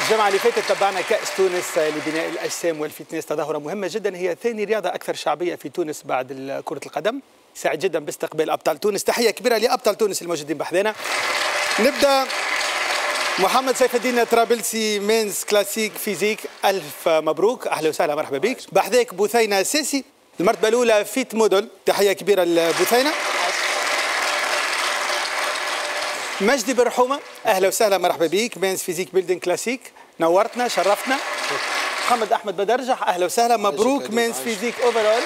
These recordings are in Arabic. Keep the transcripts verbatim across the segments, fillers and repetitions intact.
الجمعة اللي فاتت تبعنا كأس تونس لبناء الأجسام والفتنس، تظاهرة مهمة جدا، هي ثاني رياضة أكثر شعبية في تونس بعد كرة القدم. سعيد جدا باستقبال أبطال تونس، تحية كبيرة لأبطال تونس الموجودين بحذانا. نبدأ محمد سيف الدين طرابلسي مينز كلاسيك فيزيك، ألف مبروك، أهلا وسهلا مرحبا بك. بحذاك بثينة ساسي المرتبة الأولى فيت موديل، تحية كبيرة لبثينة. مجدي برحومة أهلا وسهلا مرحبا بك، مينز فيزيك بيلدينغ كلاسيك، نورتنا شرفتنا. محمد أحمد بدرجح أهلا وسهلا مبروك، مينز فيزيك أوفرول.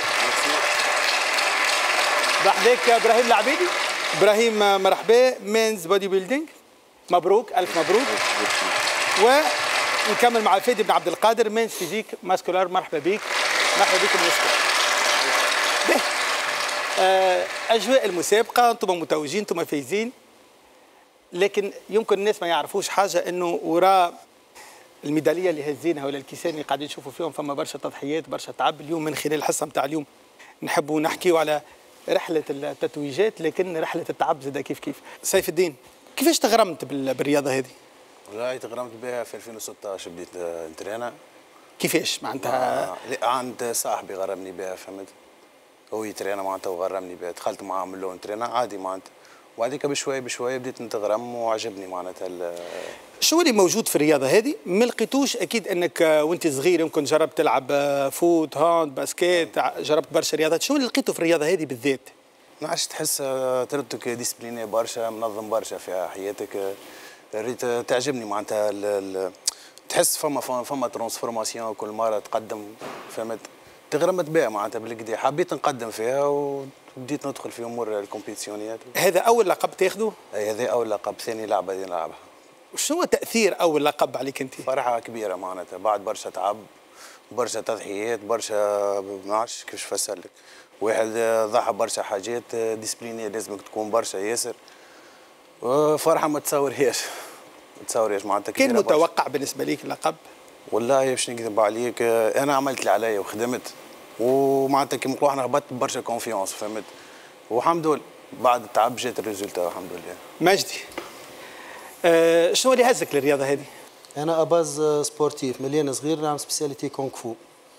بحذاك إبراهيم العبيدي، إبراهيم مرحبا، مينز بودي بيلدينغ مبروك، ألف مبروك. ونكمل مع فادي بن عبد القادر، مينز فيزيك ماسكولار، مرحبا بك، مرحبا بكم مسكولار. أجواء المسابقة، أنتم متوجين، أنتم فايزين، لكن يمكن الناس ما يعرفوش حاجة، أنه وراء الميدالية اللي هزينها ولا الكيسان اللي قاعدين نشوفوا فيهم فما برشا تضحيات، برشا تعب. اليوم من خلال الحصة نتاع اليوم نحبوا نحكيوا على رحلة التتويجات، لكن رحلة التعب زاد كيف كيف. سيف الدين، كيفاش تغرمت بالرياضة هذه؟ والله تغرمت بها في ألفين وستطاش، بديت نترينا. كيفاش معناتها؟ آه عند صاحبي غرمني بها، فهمت؟ هو يترينا معناتها وغرمني بها، دخلت معاه من الاول نترينا عادي معناتها، وبعديك بشوي بشوي بديت نتغرم وعجبني معناتها. شو اللي موجود في الرياضة هذه؟ ما لقيتوش أكيد أنك وأنت صغير يمكن جربت تلعب فوت، هاند، باسكيت، جربت برشا رياضات، شو اللي لقيته في الرياضة هذه بالذات؟ ما عادش تحس تردك ديسبليني برشا، منظم برشا في حياتك، ريت تعجبني معناتها، تحس فما فما ترانسفورماسيون كل مرة تقدم، فهمت؟ تغرمت بها معناتها بالكدا، حبيت نقدم فيها وبديت ندخل في امور الكومبيتيسيونيات. هذا اول لقب تاخذه؟ اي هذا اول لقب، ثاني لعبه اللي نلعبها. شنو هو تاثير اول لقب عليك انت؟ فرحه كبيره معناتها، بعد برشا تعب، برشا تضحيات، برشا ما عرفتش كيفاش نفسر لك، واحد ضحى برشا حاجات، ديسبليني لازمك تكون برشا ياسر، فرحه ما تصورهاش ما تصورهاش معناتها. كان متوقع برشا بالنسبه ليك اللقب؟ والله باش نكذب عليك، انا عملت اللي عليا وخدمت، ومعناتها كيما نقولوا احنا هبطت برشا كونفيونس، فهمت؟ والحمد لله بعد التعب جات الريزولتا الحمد لله. مجدي، أه شنو اللي هزك للرياضه هذه؟ انا اباز سبورتيف، مليان صغير نعمل سبيسياليتي كونغ فو،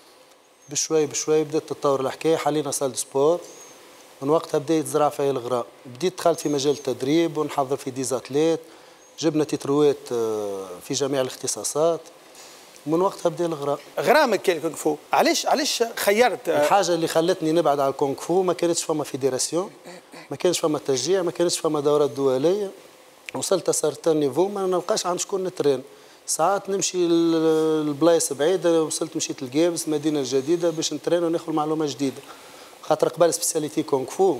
بشوي بشوي بدات تتطور الحكايه، حلينا سال سبور، من وقتها بدا يتزرع فيا الغراء، بديت دخلت في مجال التدريب ونحضر في ديزاتليت، جبنا تتروات في جميع الاختصاصات، من وقتها بدا الغراء. غرامك كان الكونغ فو، علاش علاش خيرت؟ الحاجه اللي خلتني نبعد على الكونغ فو ما كانتش فما فيدراسيون، ما كانش فما تشجيع، ما كانش فما دورات دوليه، وصلت سارتان نيفو ما نلقاش عند شكون نترين، ساعات نمشي لبلايص بعيده، وصلت مشيت للجابس المدينه الجديده باش نترين وناخذ معلومه جديده، خاطر قبل سبيسياليتي كونغ فو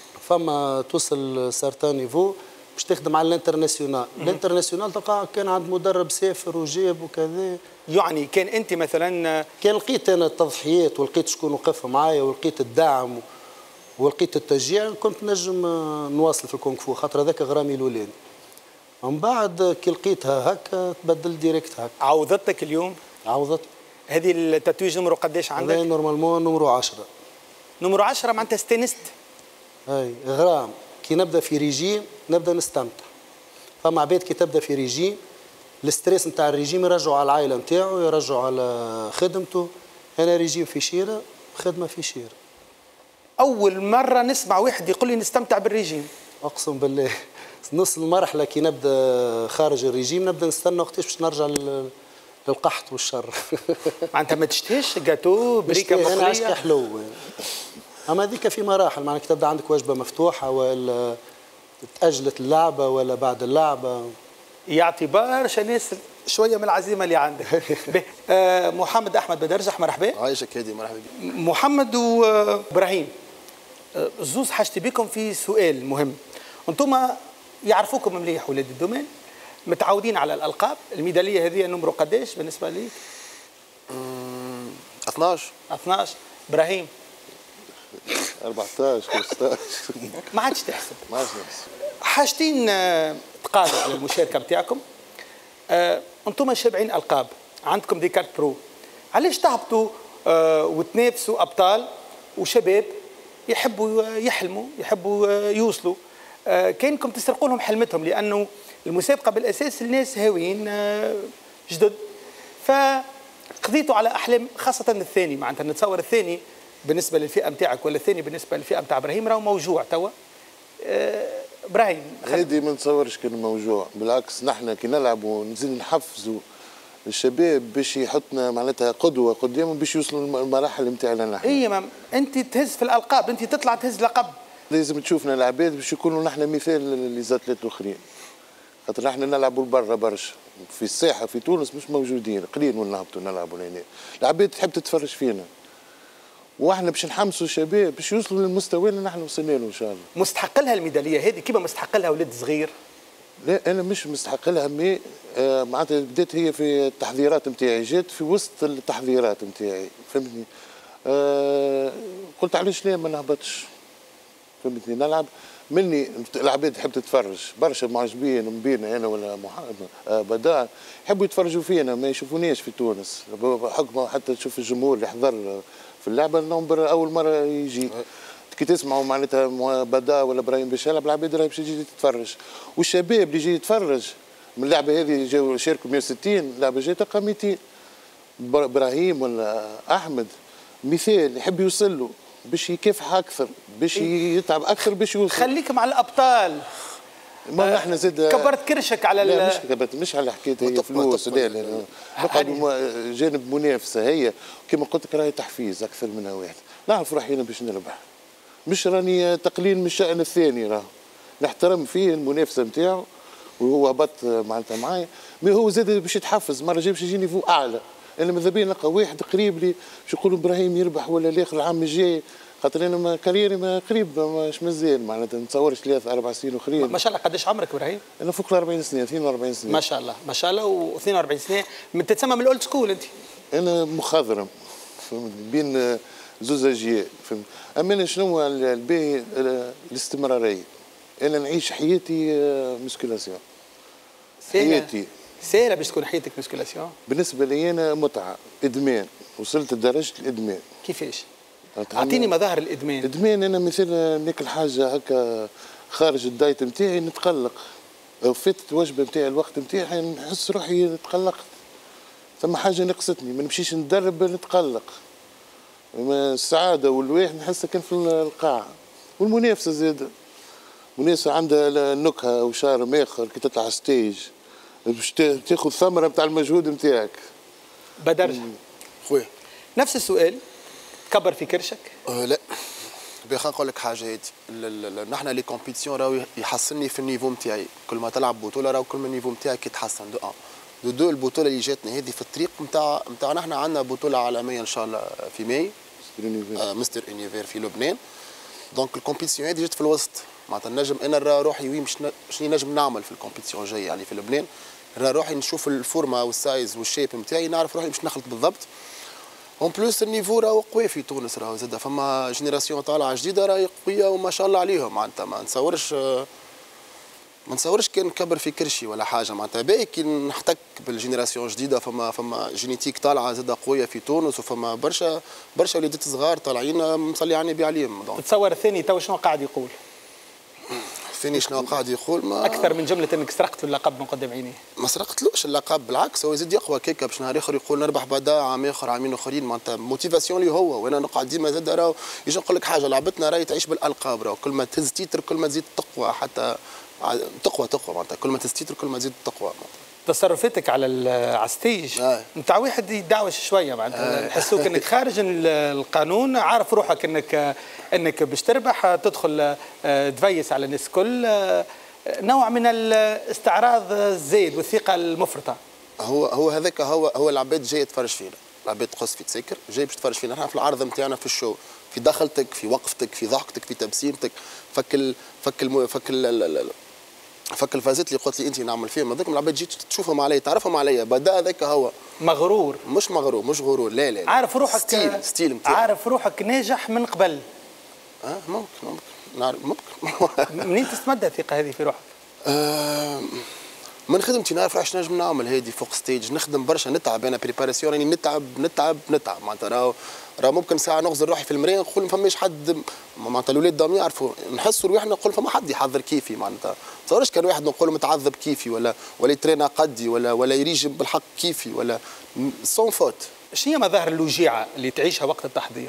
فما توصل سارتان نيفو باش تخدم على الانترناسيونال، الانترناسيونال تلقى كان عند مدرب سافر وجاب وكذا. يعني كان انت مثلا كان لقيت انا التضحيات ولقيت شكون وقف معايا ولقيت الدعم ولقيت التشجيع، كنت نجم نواصل في الكونغ فو، خاطر هذاك غرامي الاولاني. ومن بعد كي لقيتها هكا تبدل ديريكت هكا. عوضتك اليوم؟ عوضت. هذه التتويج نمرو قداش عندك؟ هذا نورمالمون نمرو عشرة. نمرو عشرة معناتها استانست؟ اي غرام، كي نبدا في ريجيم نبدا نستمتع. فما عباد كي تبدا في ريجيم الستريس نتاع الريجيم يرجعوا على العائله نتاعو، يرجعوا على خدمته. انا ريجيم في شيره، خدمه في شيره. اول مره نسمع واحد يقول لي نستمتع بالريجيم. اقسم بالله نص المرحله كي نبدا خارج الريجيم نبدا نستنى وقتاش باش نرجع للقحط والشر. معناتها ما تشتهيش جاتو بريكه مقليه؟ انا عشق حلو، اما هذيك في مراحل، معناها تبدا عندك وجبه مفتوحه ولا تاجلت اللعبه ولا بعد اللعبه، يعطي برشا ناس شويه من العزيمه اللي عندك. آه محمد احمد بدرجح مرحبا. عايشك هادي، مرحبا بك. محمد وابراهيم، آه زوز حاجتي بكم في سؤال مهم. انتم يعرفوكم مليح ولاد الدومين، متعودين على الالقاب، الميداليه هذه نمرو قداش بالنسبه ليك؟ اثناش. اثناش. ابراهيم؟ أربعطاش خمسطاش. ما عادش تحسب. ما عادش نحسب. حاجتين تقالوا على المشاركه بتاعكم. آه، انتم شابعين القاب، عندكم دي كارت برو، علاش تهبطوا آه، وتنافسوا ابطال وشباب يحبوا يحلموا، يحبوا آه، يوصلوا؟ آه، كانكم تسرقوا لهم حلمتهم، لانه المسابقه بالاساس الناس هاويين آه، جدد فقضيتوا على احلام خاصه الثاني، معناتها نتصور الثاني بالنسبه للفئه نتاعك ولا الثاني بالنسبه للفئه نتاع ابراهيم راهو موجوع توا. أه ابراهيم هذه ما نتصورش كان موجوع، بالعكس نحن كي نلعبوا نزيد نحفزوا الشباب باش يحطنا معناتها قدوه قدامهم باش يوصلوا للمراحل نتاعنا نحن. اي مام انت تهز في الالقاب، انت تطلع تهز لقب. لازم تشوفنا العباد باش يكونوا نحن مثال لزاتلات الاخرين. خاطر نحن نلعبوا لبرا برشا، في الساحه في تونس مش موجودين، قليل وين نهبطوا نلعبوا لهنا. العباد تحب تتفرج فينا. واحنا باش نحمسوا الشباب باش يوصلوا للمستوى اللي نحن وصلنا له ان شاء الله. مستحق لها الميداليه هذه كيما مستحق لها ولد صغير؟ لا انا مش مستحق لها، مي آه معناتها بدات هي في التحضيرات نتاعي، جات في وسط التحضيرات نتاعي، فهمتني؟ آه قلت علاش لا ما نهبطش، فهمتني؟ نلعب مني العباد تحب تتفرج برشا، معجبين مبينا انا ولا محمد آه بداع يحبوا يتفرجوا فينا، ما يشوفونيش في تونس حكم حتى تشوف الجمهور اللي حضر في اللعبه النمبر اول مره يجي. كي تسمعوا معناتها بدا ولا ابراهيم باش يلعب العباد راهي باش تجي تتفرج، والشباب اللي يجي يتفرج من اللعبه هذه جاوا شاركوا مئة وستين لعبه جايه تلقى مئتين. ابراهيم ولا احمد مثال يحب يوصل له باش يكافح اكثر، باش يتعب اكثر باش يوصل. خليك مع الابطال. ما نحن زاد كبرت كرشك على لا مش كبرت، مش على حكايه هي فلوس، لا لا نقعد جانب منافسه، هي كما قلت لك راهي تحفيز اكثر منها واحد. نعرف روحي انا باش نربح، مش راني تقليل من الشأن الثاني، راه نحترم فيه المنافسه نتاعو وهو هبط معناتها معايا، مي هو زاد باش يتحفز مره جاي باش يجيني فوق اعلى. انا ماذا بيا نلقى واحد قريب لي باش يقولوا ابراهيم يربح ولا الاخر العام الجاي، خاطر انا ما كاريري ما قريب مش مازال معناتها نتصورش ثلاث اربع سنين اخرين. ما شاء الله قداش عمرك ابراهيم؟ انا فوق ال أربعين سنه، اثنين وأربعين سنه. ما شاء الله ما شاء الله، و اثنين وأربعين سنه تتسمى من الاولد سكول انت. انا مخضرم بين زوز اجيال، فهمت؟ اما انا شنو الباهي الاستمراريه، انا نعيش حياتي مسكولاسيون. حياتي سهله باش تكون حياتك مسكولاسيون؟ بالنسبه لي انا متعه، ادمان، وصلت لدرجه الادمان. كيفاش؟ اعطيني مظاهر الادمان. ادمان انا مثل ناكل حاجه هكا خارج الدايت نتاعي نتقلق، فاتت الوجبه نتاعي الوقت نتاعي نحس روحي تقلقت، ثم حاجه نقصتني ما نمشيش ندرب نتقلق. السعاده والواحد نحسها كان في القاع، والمنافسه زاد منافسه عندها نكهه وشارم اخر كي تطلع ستيج باش تاخذ ثمره نتاع المجهود نتاعك. بدرجه خويا نفس السؤال، كبر في كرشك؟ أه لا باخي نقول لك حاجه هادي، نحن لي كومبيتيسيون راهو يحسنني في النيفو نتاعي، كل ما تلعب بطوله راهو كل ما النيفو نتاعك يتحسن. دو ان دو دو البطوله اللي جاتنا هذه في الطريق نتاع نتاع نحن عندنا بطوله عالميه ان شاء الله في ماي آه مستر اونيفير في لبنان. دونك الكومبيتيسيون هذه جات في الوسط، معناتها نجم انا روحي وين مش شنو نجم نعمل في الكومبيتيسيون الجايه يعني في لبنان، روحي نشوف الفورمه والسايز والشيب نتاعي، نعرف روحي باش نخلط بالضبط. اون بلوس النيفو راهو قوي في تونس، راهو زاد فما جينيراسيون طالعه جديده راهي قويه وما شاء الله عليهم، معناتها ما نتصورش ما نتصورش كان نكبر في كرشي ولا حاجه، معناتها باهي كي نحتك بالجينيراسيون جديده، فما فما جينيتيك طالعه زاد قويه في تونس، وفما برشا برشا وليدات صغار طالعين مصلي على النبي عليهم. تتصور الثاني تو شنو قاعد يقول؟ الثاني شنو قاعد يقول؟ ما اكثر من جمله انك سرقت اللقب من قدام عينيه. ما سرقتلوش اللقب، بالعكس هو يزيد يقوى كيكا باش نهار اخر يقول نربح بعدا عام اخر عامين اخرين، معناتها موتيفاسيون لي هو، وانا نقعد ديما زاد راهو يجي نقول لك حاجه، لعبتنا راهي تعيش بالالقاب، راهو كل ما تهز تيتر كل ما تزيد تقوى، حتى تقوى تقوى معناتها كل ما تهز تيتر كل ما تزيد تقوى. تصرفاتك على على الستيج نتاع واحد يدعوش شويه، معناتها نحسوك انك خارج القانون، عارف روحك انك انك باش تربح، تدخل تفيس على الناس الكل، نوع من الاستعراض الزايد والثقه المفرطه. هو هو هذاك هو هو العباد جايه تفرج فينا، العباد تقص في تسكر جاي باش تفرج فينا، احنا في العرض نتاعنا في الشو، في دخلتك في وقفتك في ضحكتك في تبسيمتك، فك ال فك ال فك ال فك الفازات اللي قلت لي انت نعمل فيهم هذوك العباد جيت تشوفهم عليا تعرفهم عليا، بدا هذاك هو مغرور. مش مغرور مش غرور، لا لا, لا. عارف روحك ستيل ستيل متاعك، عارف روحك ناجح من قبل. اه ممكن ممكن نعرف ممكن. منين تستمد الثقه هذه في روحك؟ آه من خدمتي نعرف علاش نجم نعمل هذه فوق ستيج، نخدم برشا نتعب انا بريباراسيون راني نتعب نتعب نتعب معناتها راه راه ممكن ساعه نغزل روحي في المرايه نقول ما فماش حد معناتها الاولاد دام يعرفوا نحسوا روحنا نقول فما حد يحضر كيفي معناتها ما تصورش كان واحد نقول متعذب كيفي ولا ولا يترينا قدي ولا ولا يريج بالحق كيفي ولا سون فوت. شنو هي مظاهر الوجيعه اللي تعيشها وقت التحضير؟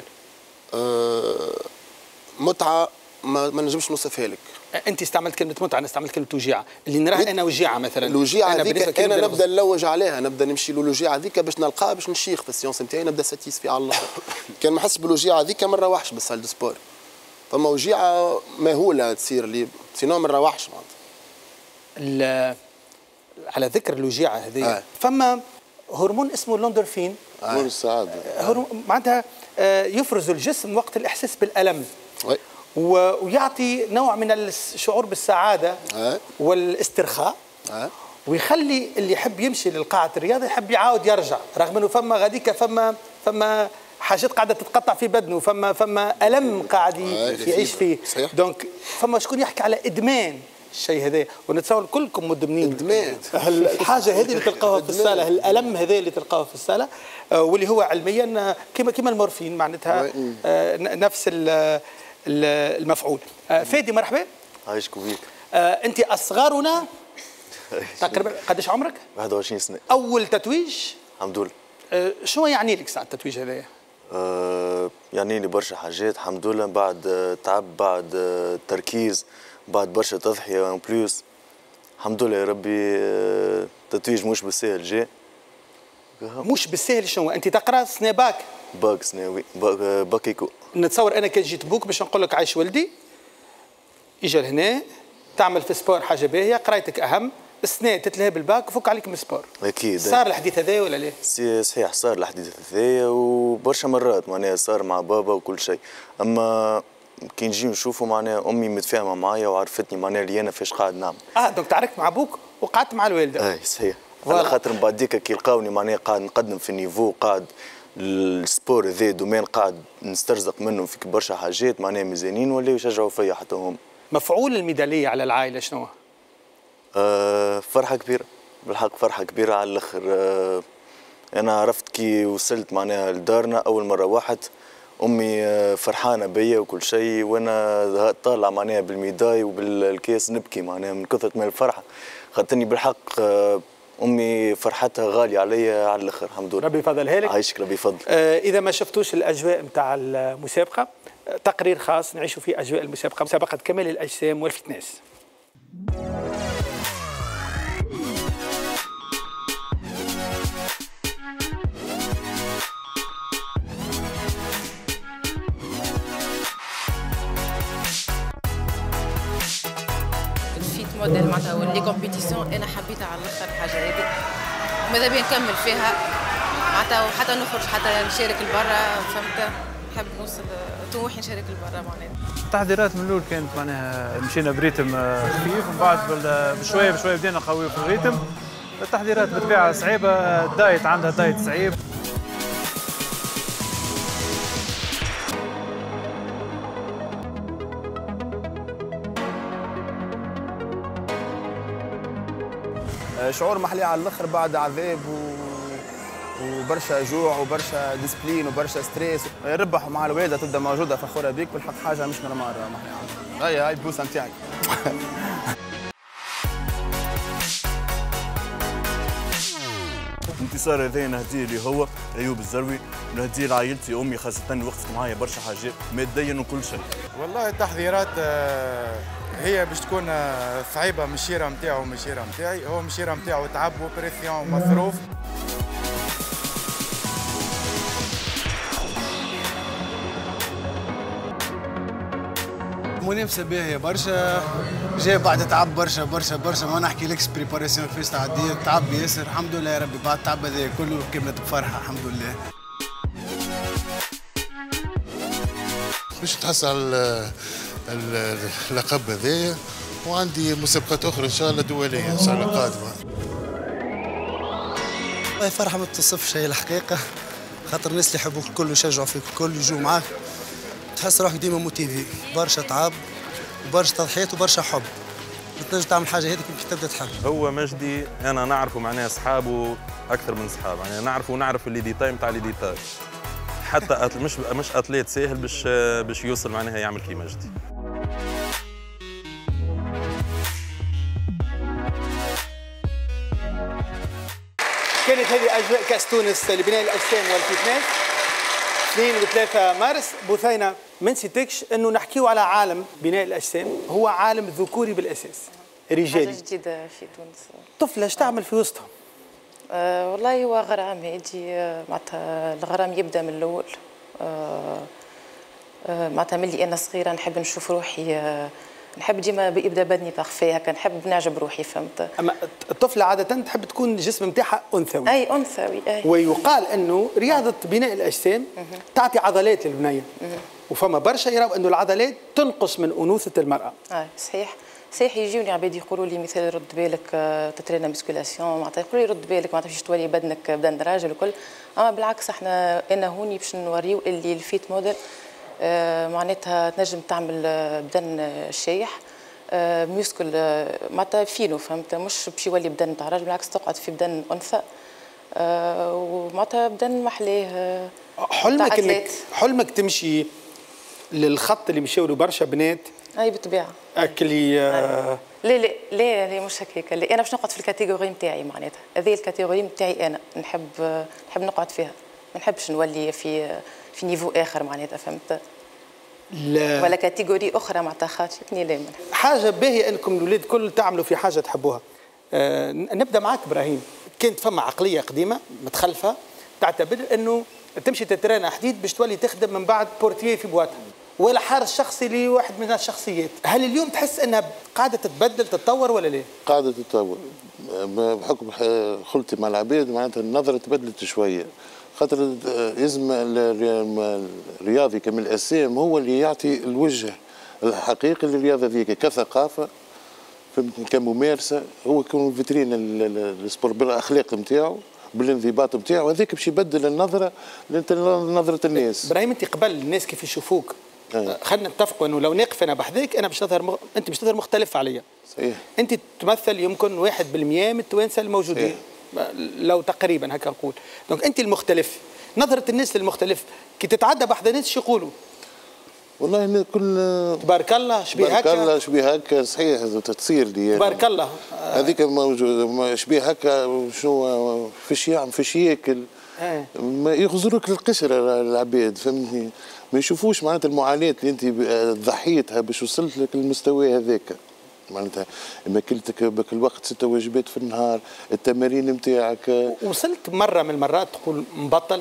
أه متعه ما, ما نجمش نوصفها لك. انت استعملت كلمه متعه، انا استعملت كلمه وجيعه، اللي نراها انا وجيعه مثلا. الوجيعه هذيك انا نبدا نلوج عليها، نبدا نمشي للوجيعه هذيك باش نلقاها باش نشيخ في السيونس نتاعي، نبدا ساتيسفي على الله. كان ما نحس بالوجيعه هذيك ما نروحش بالسال دو سبور. فما وجيعه مهوله تصير لي سينو ما نروحش معناتها. على ذكر الوجيعه هذه آه. فما هرمون اسمه اللوندورفين، هرمون السعاده، معناتها يفرز الجسم وقت الاحساس بالالم. وي. ويعطي نوع من الشعور بالسعاده آه. والاسترخاء. آه. ويخلي اللي يحب يمشي للقاعه الرياضه يحب يعاود يرجع، رغم انه فما غاديك فما فما حاجات قاعده تتقطع في بدنه، فما فما الم قاعد يعيش فيه. دونك فما شكون يحكي على ادمان الشيء هذا، ونتصور كلكم مدمنين ادمان الحاجه هذه اللي تلقاوها في الصاله، الالم هذا اللي تلقاوه في الصاله، واللي هو علميا كما كما المورفين معناتها نفس المفعول. فادي مرحبا. عايشكم بيك. انت اصغرنا تقريبا. قداش عمرك؟ واحد وعشرين سنه. اول تتويج؟ الحمد لله. شنو يعني لك ساعه التتويج هذايا؟ أه يعني لي برشا حاجات الحمد لله، بعد تعب، بعد تركيز، بعد برشا تضحيه اون بلوس. الحمد لله يا ربي. التتويج مش بالسهل جاء. مش بالسهل. شنو انت تقرا سنه باك؟ باك سناوي باك باكيكو. نتصور انا كان جيت بوك باش نقول لك عايش ولدي اجا لهنا تعمل في سبور حاجه باهيه، قرايتك اهم، السنه تتلهى بالباك وفك عليك من السبور. اكيد صار الحديث هذا ولا لا؟ صحيح صار الحديث هذايا وبرشا مرات معناها صار مع بابا وكل شيء، اما كي نجي نشوفوا معناها امي متفاهمه معايا وعرفتني معناها اللي انا فاش قاعد نعمل. اه دونك تعاركت مع ابوك وقعدت مع الوالده. اي صحيح. على خاطر من بعد ديك كي لقاوني معناها قاعد نقدم في النيفو، قاعد السبور ذا دومين قاعد نسترزق منه في برشا حاجات معناها ميزانين، ولاو يشجعوا فيا حتى هم. مفعول الميداليه على العائله شنو هو؟ آه فرحه كبيره بالحق، فرحه كبيره على الاخر. آه انا عرفت كي وصلت معناها لدارنا اول مره روحت امي آه فرحانه بيا وكل شيء، وانا طالع معناها بالميداي وبالكاس نبكي معناها من كثره من الفرحه، خاطرني بالحق آه امي فرحتها غاليه عليا على الاخر. الحمد لله. ربي يفضلها لك. عايشك ربي يفضل. آه اذا ما شفتوش الاجواء نتاع المسابقه، تقرير خاص نعيشوا فيه اجواء المسابقه، مسابقه كمال الاجسام والفتنس. الفيت موديل معناتها واللي كومبيتيسيون انا حبيتها على الاخر الحاجه هذه، وماذا بيا نكمل فيها معناتها، وحتى نخرج حتى نشارك لبرا، فهمت؟ نحب نوصل طموحي نشارك لبرا معناتها. التحضيرات من الاول كانت معناها مشينا بريتم خفيف، ومن بعد بشويه بشويه بدينا نقويو في الريتم. التحضيرات بالطبيعه صعيبه، الدايت عندها دايت صعيب. شعور محلي على الاخر بعد عذاب و... وبرشا جوع وبرشا ديسبلين وبرشا ستريس. ربح مع الوالده تبدا موجوده فخوره بيك، بالحق حاجه مش نورمال محلي عندها. هاي هاي البوسه نتاعك. الانتصار هذا نهديه اللي هو ايوب الزروي، ونهديه لعائلتي، امي خاصه وقفت معايا برشا حاجات ماديا وكل شيء. والله التحضيرات هي باش تكون صعيبه من الشيره نتاعو ومن الشيره نتاعي، هو من الشيره نتاعو تعب وبريسيون ومصروف. منافسه باهيه برشا، جاي بعد تعب برشا برشا برشا، ما نحكي لكش بريباراسيون كيفاش تعدي، تعب ياسر الحمد لله يا ربي. بعد التعب هذا كله كملت بفرحه الحمد لله. باش نتحصل على اللقب هذايا، وعندي مسابقات اخرى ان شاء الله دوليه ان شاء الله قادمه. والله فرحه ما توصفش هي الحقيقه، خاطر الناس اللي يحبوك الكل يشجعوا فيك الكل يجوا معاك، تحس روحك ديما موتيفي. برشا تعب وبرشا تضحيات وبرشا حب، تنجم تعمل حاجه هذيك كي تبدا تحب. هو مجدي انا نعرفه معناها اصحابه اكثر من صحاب، يعني نعرفه ونعرف اللي ديتاي نتاع اللي ديتاي. حتى أتل مش مش اتليت ساهل باش باش يوصل معناها يعمل كي مجدي. كانت هذه اجواء كاس تونس لبناء الاجسام والفتنات اثنين وثلاثة مارس. بثينة ما نسيتكش انه نحكيو على عالم بناء الاجسام، هو عالم ذكوري بالاساس رجالي. حاجه جديده في تونس. طفله اش تعمل في وسطهم؟ آه والله هو غرام يجي آه معناتها الغرام يبدا من الاول. آه آه معناتها ملي انا صغيره نحب نشوف روحي، آه نحب ديما يبدا بدني بارفي هكا، نحب نعجب روحي فهمت. اما الطفله عاده تحب تكون الجسم نتاعها انثوي. اي انثوي اي. ويقال انه رياضه بناء الاجسام تعطي عضلات للبنيه، وفما برشا يراو انه العضلات تنقص من انوثه المراه. اه صحيح. صحيح يجوني عباد يقولوا لي مثال رد بالك تترينا مسكولاسيون، معناتها يقولوا لي رد بالك معناتها باش تولي بدنك بدن راجل وكل، اما بالعكس احنا انا هوني باش نوريو اللي الفيت موديل آه معناتها تنجم تعمل بدن شايح، آه ميوسكل آه معناتها فينو فهمت، مش باش يولي بدن نتاع راجل، بالعكس تقعد في بدن انثى آه ومعناتها بدن محلاه. آه حلمك انك حلمك تمشي للخط اللي مشاو له برشا بنات. اي بالطبيعه. اكلي آه لا لا لا لا مش هكاك، لا انا باش نقعد في الكاتيجوري نتاعي معناتها، هذه الكاتيجوري نتاعي انا نحب نحب نقعد فيها، ما نحبش نولي في في نيفو اخر معناتها فهمت. لا ولا كاتيجوري اخرى معناتها خاطرني لا. حاجه باهيه انكم الاولاد الكل تعملوا في حاجه تحبوها. آه نبدا معك ابراهيم. كانت فما عقليه قديمه متخلفه تعتبر انه تمشي تترينا حديد باش تولي تخدم من بعد بورتييه في بواطه ولا حارس شخصي لواحد من الشخصيات. هل اليوم تحس انها قاعده تتبدل تتطور ولا لا؟ قاعده تتطور بحكم خلطي مع العباد، معناتها النظره تبدلت شويه، خاطر لازم الرياضي كمال الاجسام هو اللي يعطي الوجه الحقيقي للرياضه ذيك كثقافه كممارسه، هو يكون فيترين السبور بالاخلاق نتاعو بالانضباط نتاعو، هذاك باش يبدل النظره نظره الناس. ابراهيم انت قبل الناس كيف يشوفوك خلينا نتفقوا انه لو نقف انا بحذاك انا باش نظهر مغ... انت باش تظهر مختلف عليا. صحيح. انت تمثل يمكن واحد بالمية من التوانسه الموجودين. صحيح. لو تقريبا هكا نقول، دونك انت المختلف، نظره الناس للمختلف كي تتعدى بحذا ناس شو يقولوا؟ والله كل تبارك الله شبيه هكا، تبارك الله شبيه هكا صحيح تصير لي تبارك الله هذيك موجود شبيه هكا شنو فيش يعمل فيش ياكل آه. ما يغزروك القشره العباد فهمتني، ما يشوفوش معناتها المعاناه اللي انت ضحيتها باش وصلت لك المستوى هذاك، معناتها ماكلتك بك الوقت ستة وجبات في النهار، التمارين نتاعك. وصلت مره من المرات تقول مبطل؟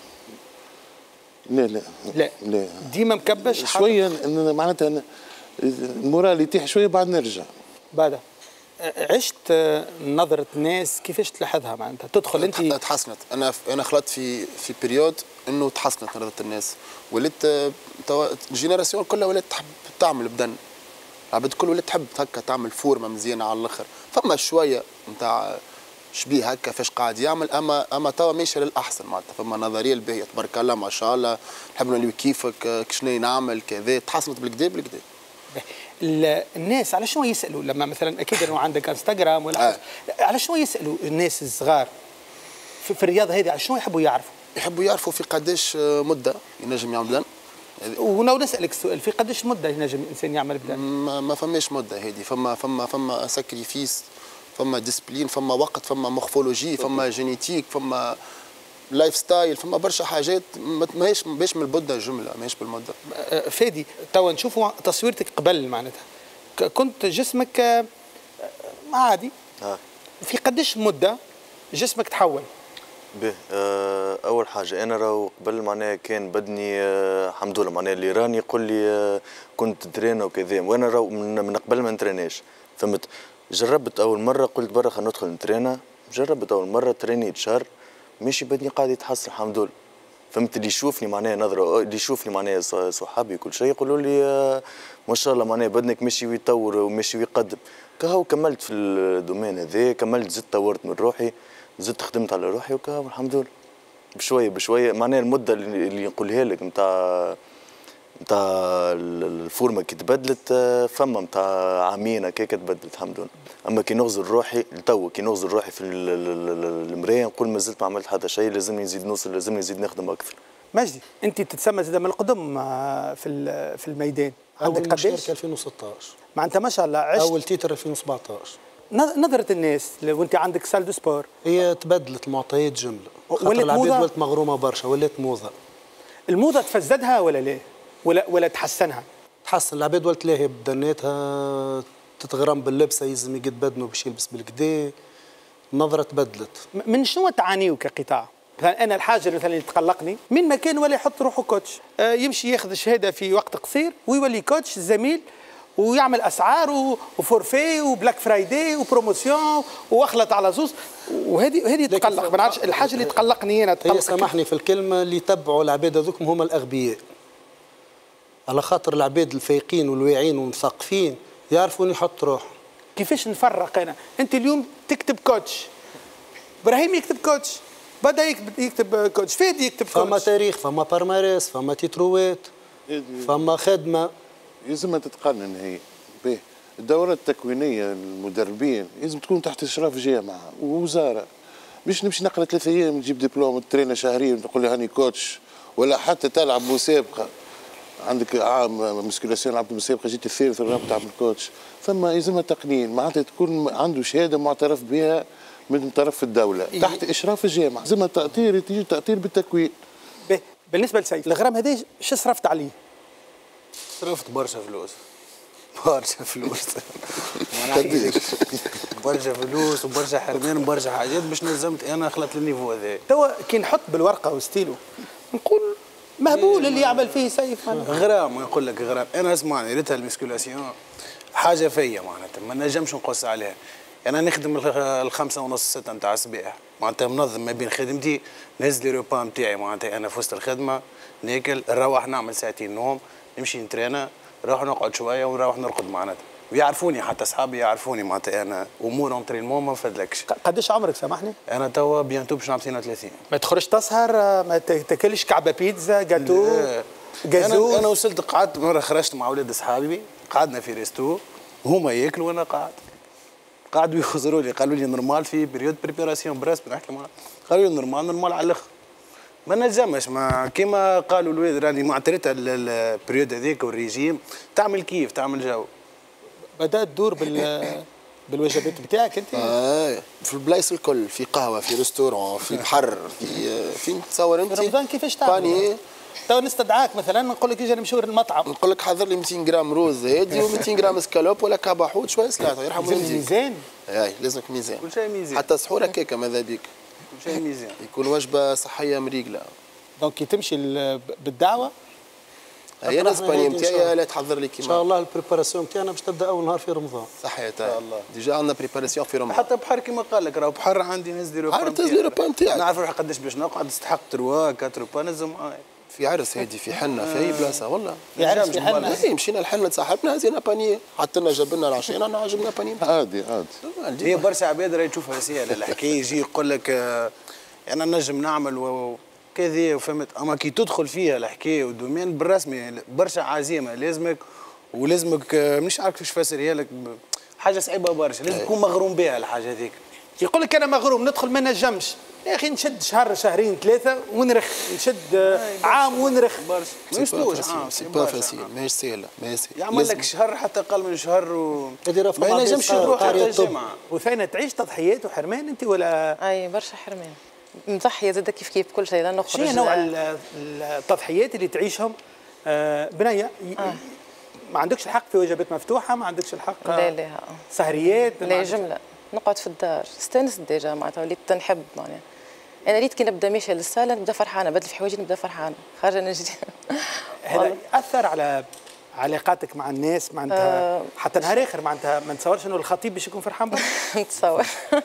لا لا لا لا ديما مكبش شويه معناتها المورال يتيح شويه بعد نرجع. بعد عشت نظره الناس كيفاش تلاحظها معناتها تدخل انت؟ تحسنت. انا انا خلطت في في بيريود انه تحسنت نظره الناس، وليت الجينيراسيون كلها ولات تحب تعمل بدن، العباد الكل ولات تحب هكا تعمل فورمه مزيانه على الاخر، فما شويه نتاع شبيه هكا فاش قاعد يعمل، اما اما توا ماشي للاحسن معناتها، فما نظريه الباهيه تبارك الله ما شاء الله، نحب نولي كيفك شنو نعمل كذا، تحسنت بالكدا بالكدا. الناس على شنو يسالوا لما مثلا اكيد انه عندك انستغرام ولا آه. على شنو يسالوا الناس الصغار في, في الرياضه هذه؟ على شنو يحبوا يعرفوا؟ يحبوا يعرفوا في قداش مده ينجم يعمل بدن. ولو نسالك السؤال في قداش مده ينجم الانسان يعمل بدن؟ ما, ما فماش مده هذه، فما فما فما ساكريفيس، فما ديسبلين، فما وقت، فما مورفولوجي، فما جينيتيك، فما لايف ستايل، فما برشا حاجات ماهيش باش من البده جمله ماهيش بالمده. فادي توا نشوفوا تصويرتك قبل معناتها كنت جسمك عادي آه. في قداش مده جسمك تحول؟ به آه اول حاجه انا راهو قبل معناها كان بدني آه الحمد لله معناها اللي راني يقول لي آه كنت ترينا وكذا، وانا راهو من, من قبل ما نتريناش فهمت. جربت اول مره قلت برا خلينا ندخل نترينا، جربت اول مره ترينيت شهر ماشي بدني قاعد يتحسن الحمد لله فهمت. اللي يشوفني معناها نظره اللي يشوفني معناها صحابي كل شيء يقولوا لي آه ما شاء الله معناها بدنك ماشي ويطور وماشي ويقدم. كهو كملت في الدومين هذا، كملت زدت طورت من روحي، زدت خدمت على روحي وكهو الحمد لله بشويه بشويه معناها المده اللي نقولها لك نتاع نتاع الفورمه كي تبدلت فما نتاع عامين هكاك تبدلت الحمد لله. اما كي نغزل روحي لتوا كي نغزل روحي في المرايه نقول ما زلت ما عملت حتى شيء، لازمني نزيد نوصل، لازمني نزيد نخدم اكثر. مجدي انت تتسمى زاد من القدم في في الميدان، عندك قديش؟ قداش؟ ألفين وستطاش معناتها ما شاء الله عشت اول تيتر ألفين وسبعطاش. نظرة الناس وانت عندك سال دو سبور هي تبدلت المعطيات جمله، خاطر ولات العباد موضة؟ ولات مغرومه برشا، ولات موضه. الموضه تفزدها ولا لا؟ ولا ولا تحسنها؟ تحسن، العباد ولات لاهيه بدناتها، تتغرم باللبسه يلزم يقد بدنه باش يلبس بالكدا، النظره تبدلت. من شنو تعانيوا كقطاع؟ مثلا انا الحاجه مثلا اللي تقلقني من مكان ولا يحط روحه كوتش، آه يمشي ياخذ الشهاده في وقت قصير ويولي كوتش زميل ويعمل اسعار وفورفي وبلاك فرايداي وبروموسيون واخلط على زوز، وهذه هذه تقلق. ما نعرفش الحاجه اللي تقلقني انا هي سامحني في الكلمه، اللي يتبعوا العباد هذوك هما الاغبياء، على خاطر العباد الفايقين والواعيين والمثقفين يعرفوا وين يحط روح. كيفاش نفرق انا؟ انت اليوم تكتب كوتش، ابراهيم يكتب كوتش، بدا يكتب يكتب كوتش، فادي يكتب كوتش، فما تاريخ، فما بارماريس، فما تيتروات، فما خدمه لازم تتقنن. هي باهي الدورات التكوينيه المدربين لازم تكون تحت اشراف جامعه ووزاره، مش نمشي نقرا ثلاثة ايام نجيب دبلوم ترينا شهرين وتقول لي هاني كوتش، ولا حتى تلعب مسابقه عندك عام مسكولاسيون لعبت مسابقه جيت الثالث الرابع تعمل كوتش، ثم لازمها تقنين معناتها تكون عنده شهاده معترف بها من طرف الدوله تحت اشراف الجامعه، لازمها تاطير تيجي تاطير بالتكوين. بالنسبه لسيف الغرام هذا شو صرفت عليه؟ صرفت برشا فلوس برشا فلوس برشا فلوس وبرشا حرمان وبرشا حاجات باش نزمت انا خلطت النيفو هذا. توا كي نحط بالورقه وستيلو نقول مهبول اللي يعمل فيه سيف. غرام نقول لك غرام، انا اسمعني ريتها المسكولاسيون حاجه فيا معناتها ما نجمش نقص عليها. انا نخدم الخمسه ونص سته نتاع الصباح معناتها منظم ما بين خدمتي، نهز لي روبا نتاعي معناتها انا في وسط الخدمه ناكل نروح نعمل ساعتين نوم نمشي نترينا نروح نقعد شويه ونروح نرقد معناتها، ويعرفوني حتى اصحابي يعرفوني معناتها انا امور اونترينمون ما نفدلكش. قداش عمرك سامحني؟ انا توا بيانتو باش نعمل اثنين وثلاثين. ما تخرج تسهر، ما تاكلش كعبه بيتزا جاتو جازوز؟ انا انا وصلت قعدت مره خرجت مع اولاد اصحابي قعدنا في ريستو هما ياكلوا وانا قاعد قعدوا يخزروا لي قالوا لي نورمال في بريود بريبيراسيون براس بنحكي معاهم قالوا لي نورمال نورمال على الاخر ما نجمش ما كيما قالوا الوالد راني معترتها البريود هذيك والريجيم تعمل كيف تعمل جو. بدات تدور بال بالوجبات بتاعك انت؟ اه في البلايص الكل، في قهوه في ريستورون في بحر في فين تصور انت رمضان كيفاش تعمل؟ تو نستدعاك مثلا نقول لك اجي نمشيو للمطعم نقول لك حضر لي مئتين غرام روز هادي و200 غرام سكالوب ولا كعبه حوت شويه سلطه يرحم والديك. ميزان؟ اي لازمك ميزان، كل شيء ميزان، حتى سحور هكاك ماذا بيك كل شيء ميزان، يكون وجبه صحيه مريقله. دونك كي تمشي بالدعوه هي انا اسبانيا نتاعي لا تحضر لي كيما ان شاء الله البريباراسيون نتاعنا باش تبدا اول نهار في رمضان. صحيح ان شاء الله ديجا عندنا بريباراسيون في رمضان. حتى بحر كيما قال لك راهو بحر عندي نهز لي روبا بحر تهز لي روبا نتاعك نعرف روحي قداش باش نقعد نستحق ثلاثة أربعة روبا نزم معايا. في عرس هادي في حنه في اي بلاصه والله في عرس في حنه اي مشينا لحنه صاحبنا هزينا بانيه حتى لنا جاب لنا العشاء انا عجبنا بانيه عادي عادي. هي برشا عباد راهي تشوفها رساله الحكايه يجي يقول لك انا نجم نعمل و كذا وفهمت، اما كي تدخل فيها الحكايه والدومين بالرسمي برشا عزيمه لازمك ولازمك مش عارف كيفاش نفسرها لك حاجه صعيبه برشا لازم تكون مغروم بها الحاجه هذيك. يقول لك انا مغروم ندخل ما نجمش يا اخي نشد شهر شهرين ثلاثه ونرخ نشد عام ونرخ برشا ما يستوش عام سي با فاسيل ماهيش سهله ماهيش يعمل لك شهر حتى اقل من شهر و ما ينجمش يروح حتى الجامعه. وثاني تعيش تضحيات وحرمان انت ولا؟ اي برشا حرمان مضحيه زاد كيف كيف كل شيء لا نخرج. شنو نوع التضحيات اللي تعيشهم آه بنيه؟ آه. ما عندكش الحق في وجبات مفتوحه، ما عندكش الحق لا لا سهريات لا جمله نقعد في الدار استانست ديجا معناتها وليت نحب معناها انا ريت كي نبدا ماشيه للصاله نبدا فرحانه بدل في حوايجي نبدا فرحانه خارجه نجري. هذا اثر على علاقاتك مع الناس معناتها آه حتى نهار اخر معناتها ما نتصورش انه الخطيب باش يكون فرحان بك. نتصور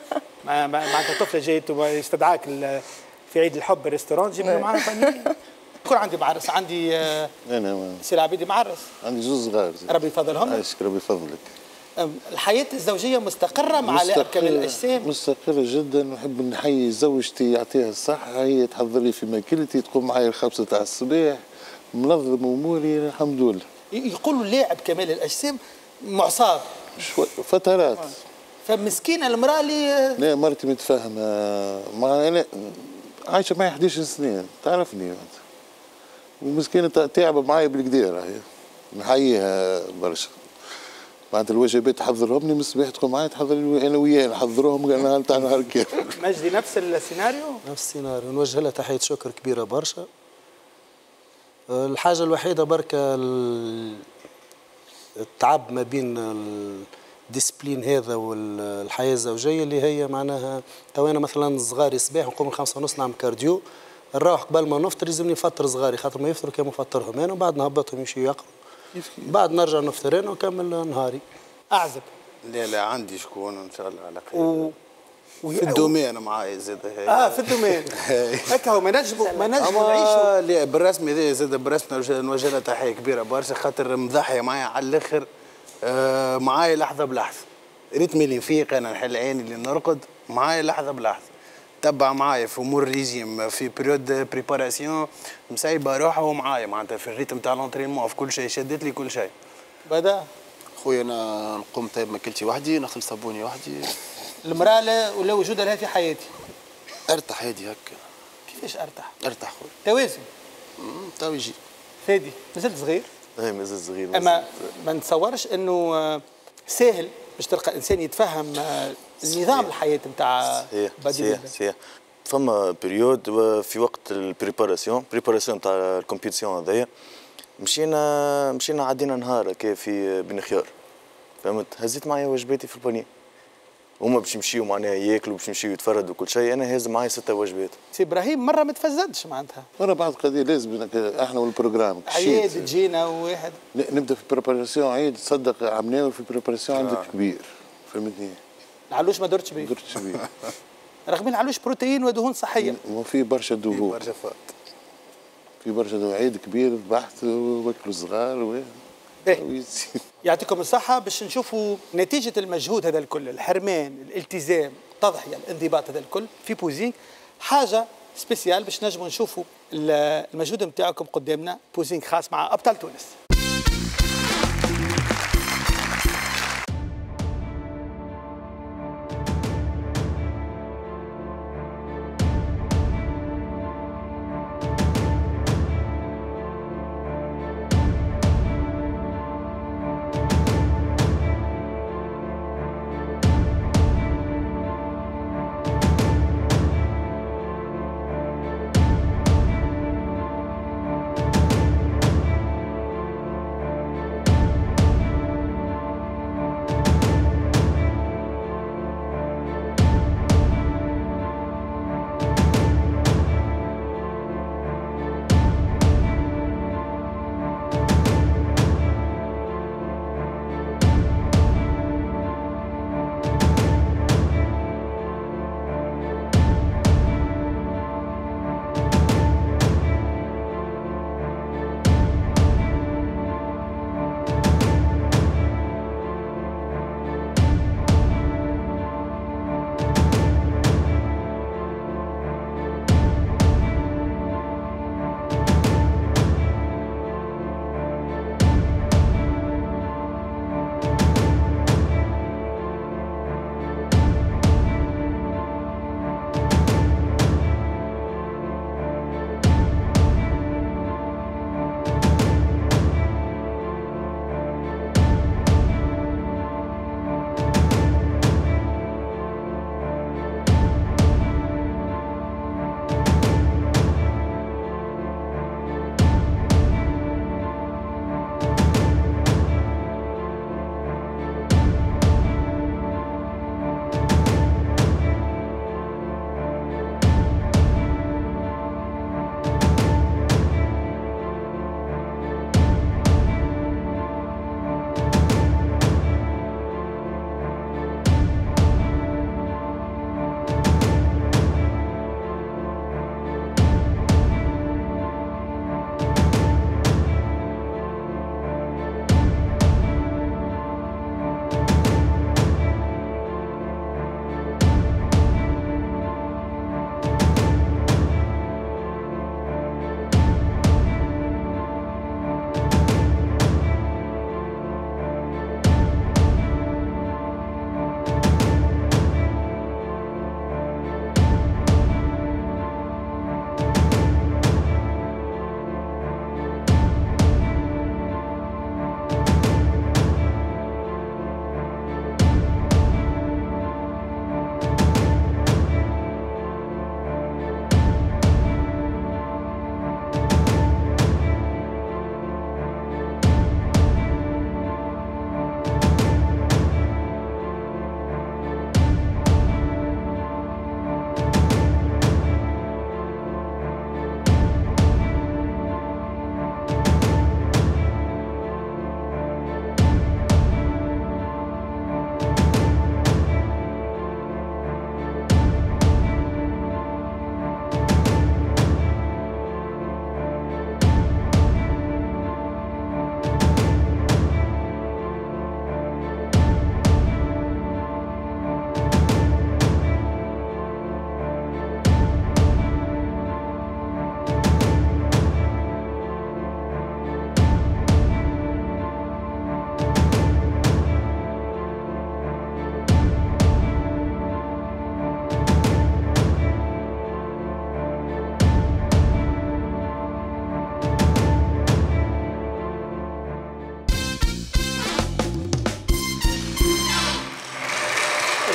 معناتها طفله جايت ويستدعاك في عيد الحب ريستوران جيب له معاه بانيه. يكون عندي معرس عندي انا سي العبيدي معرس عندي زوز صغار ربي يفضلهم لك. اشكر ربي يفضلك. الحياه الزوجيه مستقره مع اركان الاجسام؟ مستقره جدا. نحب نحيي زوجتي يعطيها الصحه، هي تحضر لي في ماكلتي تقوم معي الخبزه تاع الصباح منظم اموري الحمد لله. يقولوا اللاعب كمال الاجسام معصاب فترات. فمسكينه المراه اللي لا مرتي متفاهمه مع انا عايشه معي إحدى عشر سنه تعرفني ومسكينه تعبه معايا بالكدا راهي نحييها برشا. معناتها الوجبات تحضرهم لي من الصباح تقوم معايا تحضر لي انا وياه نحضروهم نهار تاع نهار كامل. مجدي نفس السيناريو؟ نفس السيناريو، نوجه لها تحيه شكر كبيره برشا. الحاجه الوحيده بركه التعب ما بين الديسبلين هذا والحياه الزوجيه اللي هي معناها تو انا مثلا صغاري صباح نقوم الخمسة ونص نعمل كارديو، نروح قبل ما نفطر يلزمني نفطر صغاري خاطر ما يفطروا كان نفطرهم انا وبعد نهبطهم يمشيوا يقروا. بعد نرجع نفطر انا ونكمل نهاري. اعزب؟ لا لا عندي شكون ان شاء الله على خير. و... في الدومين معايا زاد هي. اه في الدومين هكا هو ما نجموا ما نجموا نعيشوا. لا بالرسمي هذا زاد بالرسمي نوجه لها تحيه كبيره برشا خاطر مضحيه معايا على الاخر. آه معايا لحظه بلحظه، ريتمي اللي نفيق انا نحل عيني اللي نرقد معايا لحظه بلحظه. تبع معايا في امور ريجيم في بريود بريباراسيون مسايبه روحه ومعايا معناتها في الريتم تاع لونترينمون في كل شيء شدت لي كل شيء. بدا خويا انا نقوم طيب ماكلتي وحدي نغسل صابوني وحدي. المراه لا ولا وجودها لها في حياتي. ارتاح هادي هكا. كيفاش ارتاح؟ ارتاح خويا. توازن. تو يجي. فادي مازلت صغير؟ اي مازلت صغير. اما ما نتصورش انه ساهل باش تلقى انسان يتفهم نظام الحياه نتاع صحيح صحيح. فما بريود في وقت البريباراسيون بريباراسيون تاع الكومبيتيسيون هذايا مشينا مشينا عدينا نهار هكا في بن خيار فهمت. هزيت معايا وجباتي في البانيه هما باش يمشيو معناها ياكلوا باش يمشيو يتفردوا وكل شيء انا هاز معايا ستة وجبات. سي ابراهيم مره ما تفزدش معناتها؟ مره بعد قضيه لازم احنا والبروجرام عياد تجينا واحد نبدا في بريباراسيون عيد تصدق عملناه في بريباراسيون عندك كبير فهمتني. العلوش ما درتش بيه. ما درتش بيه رغم العلوش بروتين ودهون صحيه. ما في برشا دهون. برشا فات. في برشا دهون عيد كبير ذبحت واكلوا صغار و يعطيكم الصحة باش نشوفوا نتيجة المجهود هذا الكل، الحرمان، الالتزام، التضحية، الانضباط هذا الكل في بوزينغ حاجة سبيسيال باش نجموا نشوفوا المجهود نتاعكم قدامنا، بوزينغ خاص مع أبطال تونس.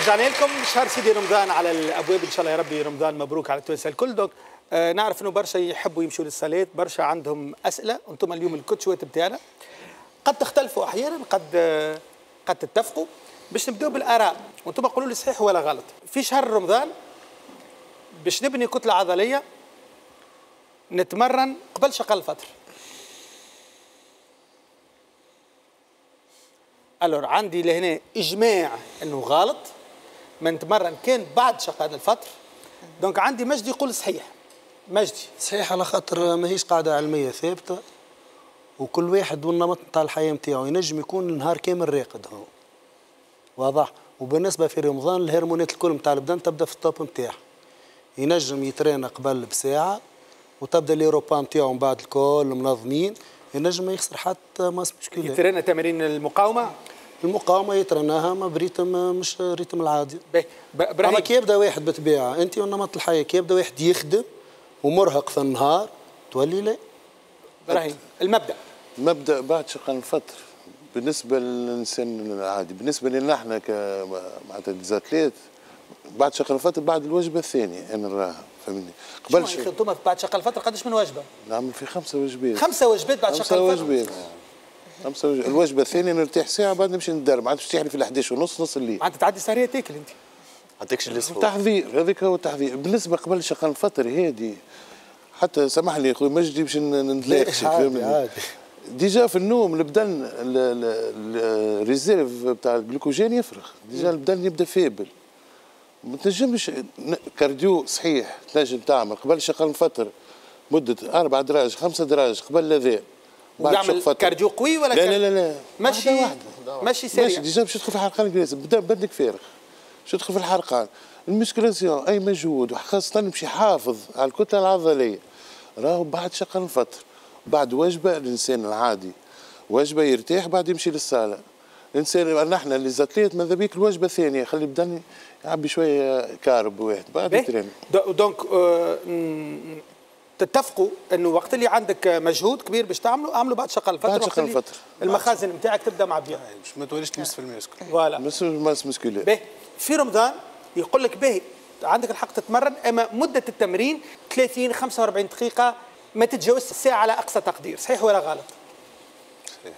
رجعنا لكم شهر سيدي رمضان على الابواب، ان شاء الله يا ربي رمضان مبروك على التوانسه الكل. دوك آه نعرف انه برشا يحبوا يمشوا للصلاه، برشا عندهم اسئله، انتم اليوم الكوتشوات بتاعنا قد تختلفوا احيانا، قد آه قد تتفقوا. باش نبداو بالاراء وانتم قولوا لي صحيح ولا غلط. في شهر رمضان باش نبني كتله عضليه نتمرن قبل شقل الفطر. الور عندي لهنا اجماع انه غلط، ما نتمرن كان بعد شقل الفطر. دونك عندي مجدي يقول صحيح. مجدي صحيح على خاطر ماهيش قاعده علميه ثابته، وكل واحد والنمط نتاع الحياه نتاعو ينجم يكون النهار كامل راقد هو واضح. وبالنسبه في رمضان الهرمونات الكل نتاع البدن تبدا في الطوب نتاعها، ينجم يترينا قبل بساعه وتبدا ليروبا نتاعو من بعد الكل منظمين، ينجم ما يخسر حتى ماس مشكله. يترينا تمارين المقاومه، المقاومه يترناها ما بريتم مش ريتم العادي. باهي اما كي يبدا واحد بالطبيعه انت ونمط الحياه، كي يبدا واحد يخدم ومرهق في النهار تولي لا. ابراهيم المبدا المبدا بعد شقل الفطر بالنسبه للانسان العادي، بالنسبه لنا احنا ك معناتها ديزاتليت بعد شقل الفطر بعد الوجبه الثانيه انا نراها فهمني. قبل شو انتم بعد شقل الفطر قداش من وجبه؟ نعمل في خمسه وجبات. خمسه وجبات بعد شقل الفطر؟ خمسه وجبات. خمسه وجبات. الوجبه الثانيه نرتاح ساعه بعد نمشي ندرب، عاد تفتح لي في الحداش ونص نص الليل. عاد تعدي سهريه تاكل انت. ما تاكلش الاسبوع. تحضير، هذاك هو التحضير. بالنسبه قبل شقل الفطر هذه حتى سامحني يا خويا مجدي باش نتلاقش عادي. ديجا في النوم البدن الريزيرف بتاع الجلوكوجين يفرغ، ديجا البدن يبدا فابل. ما تنجمش كارديو صحيح تنجم تعمل قبل شقل الفطر مده اربع دراج خمسه دراج قبل الاذان. ويعمل كارديو قوي ولا لا لا لا لا ماشي ماشي سريع. ماشي ديجا باش تدخل في الحرقان الجلاسي بدا بدنك فارغ باش تدخل في الحرقان. المسكولاسيون اي مجهود وخاصه باش يحافظ على الكتله العضليه راهو بعد شقل الفطر، بعد وجبه الانسان العادي وجبه يرتاح بعد يمشي للصاله. الانسان نحن اللي زاتليت ماذا بيك الوجبه الثانيه خلي بدني يعبي شويه كارب واحد بعد يترين. دونك آه تتفقوا انه وقت اللي عندك مجهود كبير باش تعمله اعملوا بعد شقل الفطر. بعد شقل الفطر المخازن نتاعك تبدا معبيه باش ما توليش تمس في الميسكل. فوالا مس الماس مسكولير. باهي في رمضان يقول لك باهي عندك الحق تتمرن، اما مده التمرين ثلاثين خمسة وأربعين دقيقه ما تتجاوزش الساعه على اقصى تقدير. صحيح ولا غلط؟ صحيح.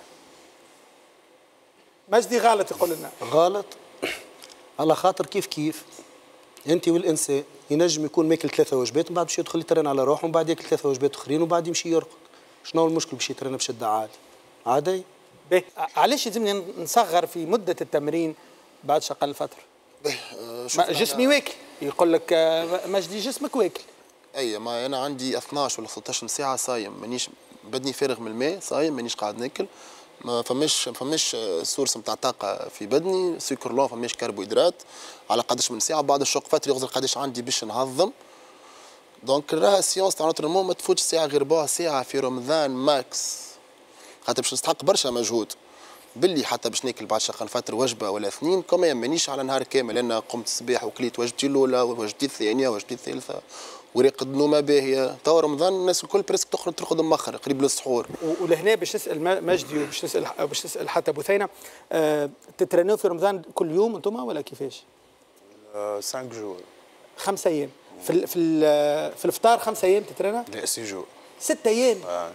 مجدي غلط يقول لنا. غلط على خاطر كيف كيف انت والانسان ينجم يكون ماكل ثلاثه وجبات ومن بعد باش يدخل يترن على روحه ومن بعد ياكل ثلاثه وجبات اخرين ومن بعد يمشي يرقد. شنو المشكل باش يترن بشده عادي؟ عادي. باهي علاش يلزمني نصغر في مده التمرين بعد شقل الفطر؟ آه جسمي واكل، يقول لك مجدي جسمك واكل. اي ما انا عندي اثناش ولا ثلاثة عشر ساعه صايم، مانيش بدني فارغ من الماء صايم، مانيش قاعد ناكل، ما فماش فماش سورس نتاع طاقه في بدني، سكر لون فماش كربوهيدرات على قداش من ساعه بعد الشوق فتري يغزر قداش عندي باش نهضم. دونك راها السيونس تاع نوترمون ما تفوتش ساعه غير ربع ساعه في رمضان ماكس، خاطر باش نستحق برشا مجهود. باللي حتى باش ناكل بعد شقل فتره وجبه ولا اثنين كمان مانيش على نهار كامل، لان قمت الصباح وكليت وجبتي الاولى ووجبتي الثانيه ووجبتي الثالثه وراقد نومه باهيه. توا رمضان الناس الكل بريسك تخرج ترقد مؤخر قريب للسحور. ولهنا باش نسال مجدي وباش نسال باش نسال حتى بثينه، أه تترنوا في رمضان كل يوم انتم ولا كيفاش؟ خمسة جور. خمسة ايام في في في الفطار خمسة ايام تترنا؟ لا ستة جور. ستة ايام. آه.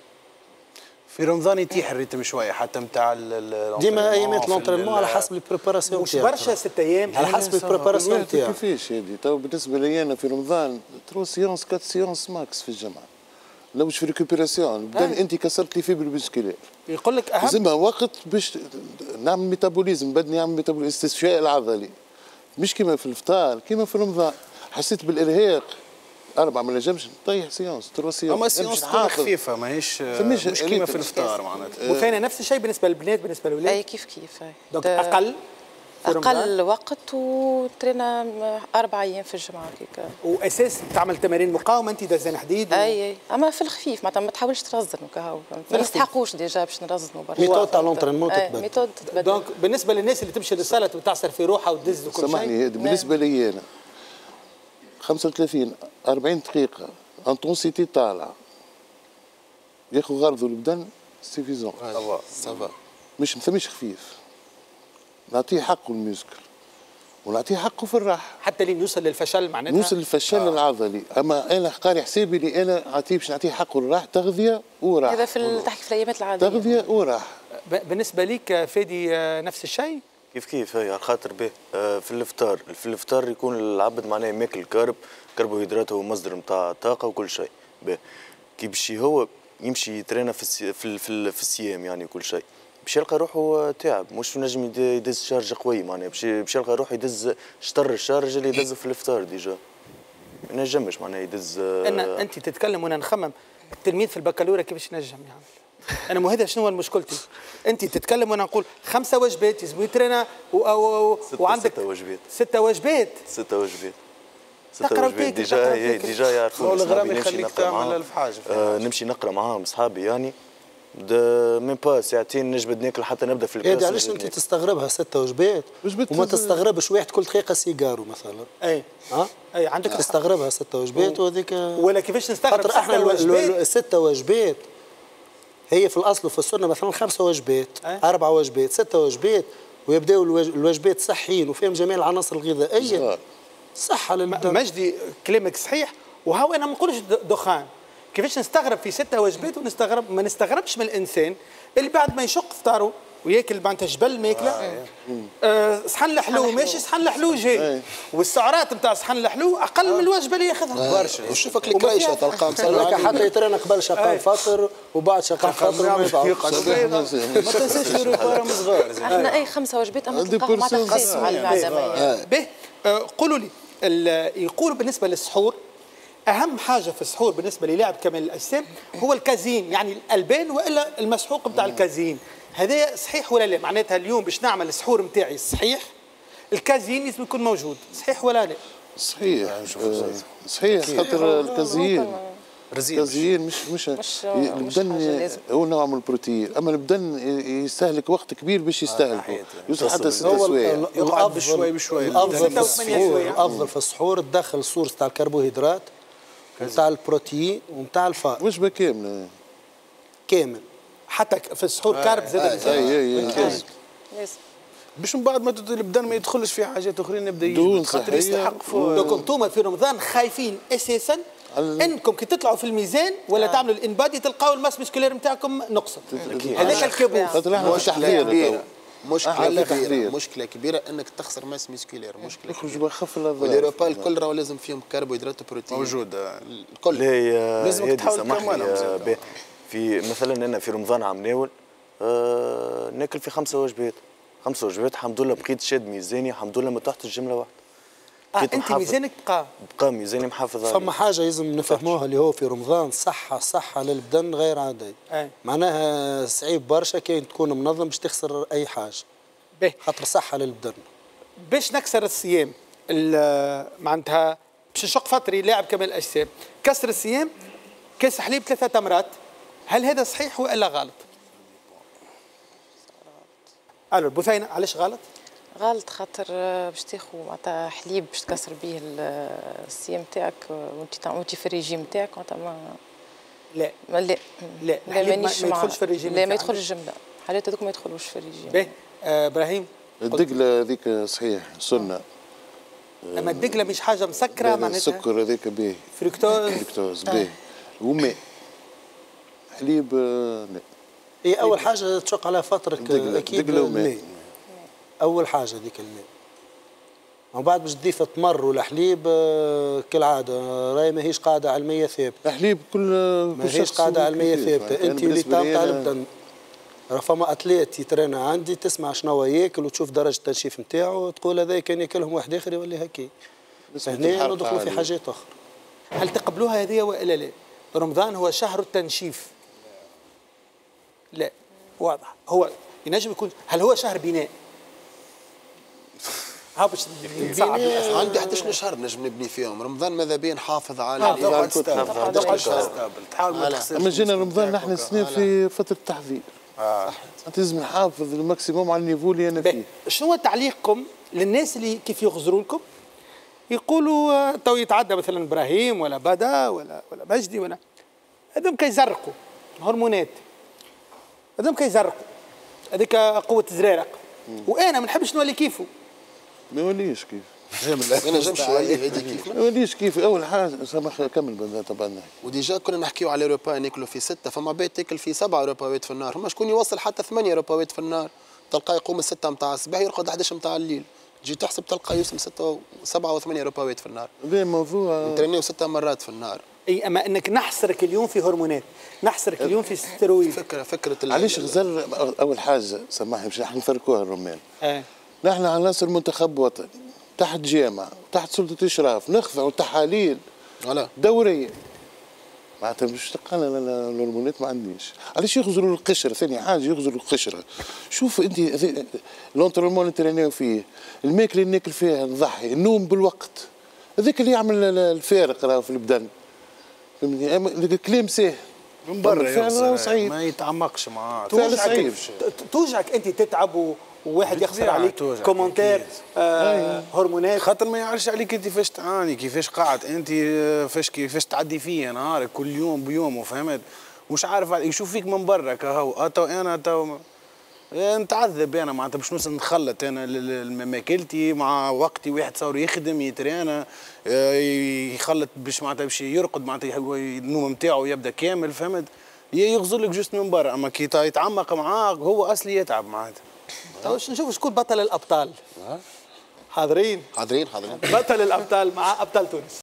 في رمضان يتيح الريتم شويه حتى نتاع ديما ايامات لونترينمون على حسب البريباراسيون مش برشا ستة ايام على حسب البريباراسيون نتاعو. كيفاش هذه تو بالنسبه لي انا في رمضان ثلاث سيونس أربعة سيونس ماكس في الجمعه. لو مش في ريكوبيراسيون بدل انت كسرت لي فيبر بيسكولير. يقول لك اهم لازمها وقت باش نعمل ميتابوليزم، بدني نعمل ميتابوليزم استشفاء العضلي مش كيما في الفطار كيما في رمضان. حسيت بالارهاق أربعة ما نجمش نطيح سيونس ثلاث سيونس. أما السيونس تكون خفيفة ماهيش مش كيما في الفطار معناتها. وثاني نفس الشيء بالنسبة للبنات بالنسبة للأولاد؟ أي كيف كيف. دونك أقل أقل وقت وترينا أربع أيام في الجمعة هكاك. وأساس تعمل تمارين مقاومة أنت دزان حديد؟ أي أي أما في الخفيف معناتها ما تحاولش ترزن وكهو ما نستحقوش ديجا باش نرزنوا برشا. ميثود تاع لونترينمون تتبدل. ميثود تتبدل. دونك بالنسبة للناس اللي تمشي للصالة وتعصر في روحها وتدز وكل شيء. سامحني بالنسبة لي أنا خمسة وثلاثين أربعين دقيقة انتونسيتي طالعة ياخذ غرضه البدن ونعطيه حقه في الراحه حتى لين يوصل للفشل معناتها نوصل للفشل آه. العضلي. اما انا قاري حسابي اللي انا عطيه باش نعطيه حقه الراحه، تغذيه وراحه. هذا في تحكي في الايامات العاديه، تغذيه وراحه. بالنسبه ليك فادي نفس الشيء؟ كيف كيف هي على خاطر به في الافطار، في الافطار يكون العبد معناه ماكل كارب، كربوهيدرات هو مصدر نتاع طاقه وكل شيء. كي باش هو يمشي يترينا في السي... في في, في الصيام يعني كل شيء، باش يلقى روحه تعب، مش نجم يدز شارج قوي معناها، باش يلقى روحه يدز شطر الشارج اللي يدزه في الافطار ديجا. ما ينجمش معناها يدز. انا انت تتكلم وانا نخمم التلميذ في البكالوريا كيفاش ينجم يعمل؟ انا مو هذا شنو مشكلتي؟ انت تتكلم وانا نقول خمسه وجبات يزبو يترينا و... و... ستة وعندك ستة وجبات ستة وجبات ستة وجبات ستة وجبات ديجا هي ديجا يعرفون الغرام يخليك تعمل ألف حاجه. آه نمشي نقرا معاهم اصحابي يعني ميم با ساعتين نجبد ناكل حتى نبدا في الكلاس. هذه علاش انت تستغربها ستة وجبات وما تستغربش واحد كل دقيقه سيجارو مثلا؟ اي ها اي عندك تستغربها ستة وجبات وهذيك ولا كيفاش نستغرب خاطر احنا الوجبات ستة وجبات هي في الاصل وفي السنه مثلا خمسه وجبات أي؟ اربعه وجبات ستة وجبات ويبداو الوجبات صحيين وفيهم جميع العناصر الغذائيه صحه للبدن. مجدي كلامك صحيح وهو انا ما نقولش دخان. كيفاش نستغرب في ستة وجبات ونستغرب ما نستغربش من الانسان اللي بعد ما يشق فطاره وياكل معناتها جبل ماكله آه. آه صحن الحلو ماشي صحن الحلو جاي والسعرات نتاع صحن الحلو اقل آه. من الوجبه اللي ياخذها برشا. وشوفك الكريشه تلقاه مسلك حتى يترينا قبل شقه الفطر وبعد شقه الفطر ما ما تنساش يروح صغار. احنا اي خمسه وجبات اما تلقاهم مع تخسيس على المعده. به قولوا لي يقولوا بالنسبه للسحور اهم حاجه في السحور بالنسبه للاعب كمال الاجسام هو الكازين، يعني الالبان والا المسحوق نتاع الكازين. هذا صحيح ولا لا؟ معناتها اليوم باش نعمل السحور نتاعي صحيح الكازين لازم يكون موجود، صحيح ولا لا؟ صحيح صحيح خاطر الكازين الكازين مش مش, مش البدن هو نوع من البروتين، اما البدن يستهلك وقت كبير باش يستهلكه يوصل حتى ستة سوايع. الافضل بشوي بشوي الافضل في السحور الافضل في السحور تدخل سورس تاع الكربوهيدرات وتاع البروتين وتاع الفار وجبه كامله كامل حتى في السحور كارب زاد. اي اي لازم باش من بعد ما البدن ما يدخلش في حاجات اخرين يبدا يجي خاطر يستحق فوق. دوك انتم في رمضان خايفين اساسا انكم كي تطلعوا في الميزان ولا آه. تعملوا الانبادي تلقاو الماس مسكولير نتاعكم نقصت. هذاك الكابوس. خاطر احنا في تحضير مشكله كبيره مشكله كبيره انك تخسر ماس مسكولير مشكله يخرج بخف الأضرار. ولي روبا الكل راهو لازم فيهم كربوهيدرات وبروتين موجود الكل. لازم تحاول كمان في مثلا انا في رمضان عم ناول آه ناكل في خمسه وجبات خمسه وجبات الحمد لله بقيت شاد ميزاني الحمد لله ما تحت الجمله واحده. آه انت ميزانك بقى بقى ميزاني محافظ عليه. فما حاجه لازم نفهموها اللي هو في رمضان صحه صحه للبدن غير عاديه. أي. معناها صعيب برشا كاين تكون منظم باش تخسر اي حاجه. باهي خاطر صحه للبدن. باش نكسر الصيام معناتها باش نشق فطري لاعب كمال الاجسام كسر الصيام كاس حليب ثلاثه تمرات، هل هذا صحيح ولا غلط؟ الو بثينه علاش غلط؟ غلط خاطر باش تاخذ معناتها حليب باش تكسر به الصيام تاعك وانت وانت في الريجيم تاعك معناتها ما لا ما لا لا لا مانيش ما يدخلش في الريجيم. لا ما يدخلش الجمله حالات هذوك ما يدخلوش في الريجيم. باهي آه ابراهيم الدقله هذيك صحيح سنه اما الدقله مش حاجه مسكره معناتها السكر هذاك باهي فركتوز فركتوز باهي وماء حليب لا. هي اول حاجه تشق على فطرك اكيد الماء اول حاجه هذيك الماء ومن بعد باش تضيف تمر ولا حليب كالعاده راهي ماهيش قاعده علميه ثابته. الحليب كل ماهيش قاعده علميه ثابته. انت اللي تاع البدن راه فما اتليت يترينا عندي تسمع شنو ياكل وتشوف درجه التنشيف نتاعو وتقول هذا كان ياكلهم واحد اخر يولي هكا. هنا ندخلوا في حاجات اخرى. هل تقبلوها هذه والا لا؟ رمضان هو شهر التنشيف. لا واضح هو ينجم يكون هل هو شهر بناء؟ ها باش صعب عندي احد عشر شهر نجم نبني فيهم. رمضان ماذا بين نحافظ على تحاول ما تخسرش. اما جينا رمضان نحن سنين في فتره تحضير اه لازم نحافظ الماكسيموم على النيفو اللي انا فيه. شنو تعليقكم للناس اللي كيف يغزروا لكم يقولوا تو يتعدى مثلا ابراهيم ولا بدا ولا ولا مجدي ولا هذوم كيزرقوا هرمونات هذوم كيزرقوا هذيك قوه الزرارق وانا ما نحبش نولي كيفه ما يوليش كيف انا جنب شويه هذه كيف ما يوليش كيف اول حاجه سامح كمل بنات طبعا. وديجا كنا نحكيو على اوروبا ناكلوا في سته، فما عباد تاكل في سبعه اوروباوات في النهار، فما شكون يوصل حتى ثمانيه اوروباوات في النهار، تلقاه يقوم السته نتاع الصباح يرقد احد عشر نتاع الليل، تجي تحسب تلقى يوصل سته سبعه وثمانيه اوروباوات في النهار. هذا موضوع نترينيو سته مرات في النهار. اي اما انك نحصرك اليوم في هرمونات، نحصرك اليوم في ستيرويد. فكره فكره علاش غزل اول حاجه سامحني باش راح نفركوها الرمان. اه نحن عناصر منتخب وطني تحت جامعه تحت سلطه اشراف نخضعوا تحاليل فوالا دوريه معناتها مش تلقى الهرمونات ما عنديش. علاش يغزروا القشره؟ ثاني حاجه يغزروا القشره. شوف انت لونترونمون اللي ترينيو فيه، الماكله اللي ناكل فيها نضحي، النوم بالوقت، هذاك اللي يعمل الفارق راه في البدن. فهمتني؟ الكلام ساهل من برا فعلا صعيب ما يتعمقش معاه. فعلا صعيب. توجعك انت تتعب وواحد يخسر عليك كومنتير آه هرمونات، خاطر ما يعرفش عليك انت فاش تعاني، كيفاش قاعد انت، فاش كيفاش تعدي فيه نهارك كل يوم بيوم، فهمت؟ مش عارف يشوف فيك من برا كهو. تو انا تو نتعذب انا معناتها باش نوصل نخلط انا ماكلتي مع وقتي. واحد صار يخدم يترينا يخلط باش معناتها باش يرقد معناتها النوم نتاعو يبدا كامل، فهمت؟ يغزر لك جوست من برا، اما كي يتعمق معاك هو اصلي يتعب معناتها. تو نشوف شكون بطل الابطال. حاضرين حاضرين حاضرين بطل الابطال مع ابطال تونس.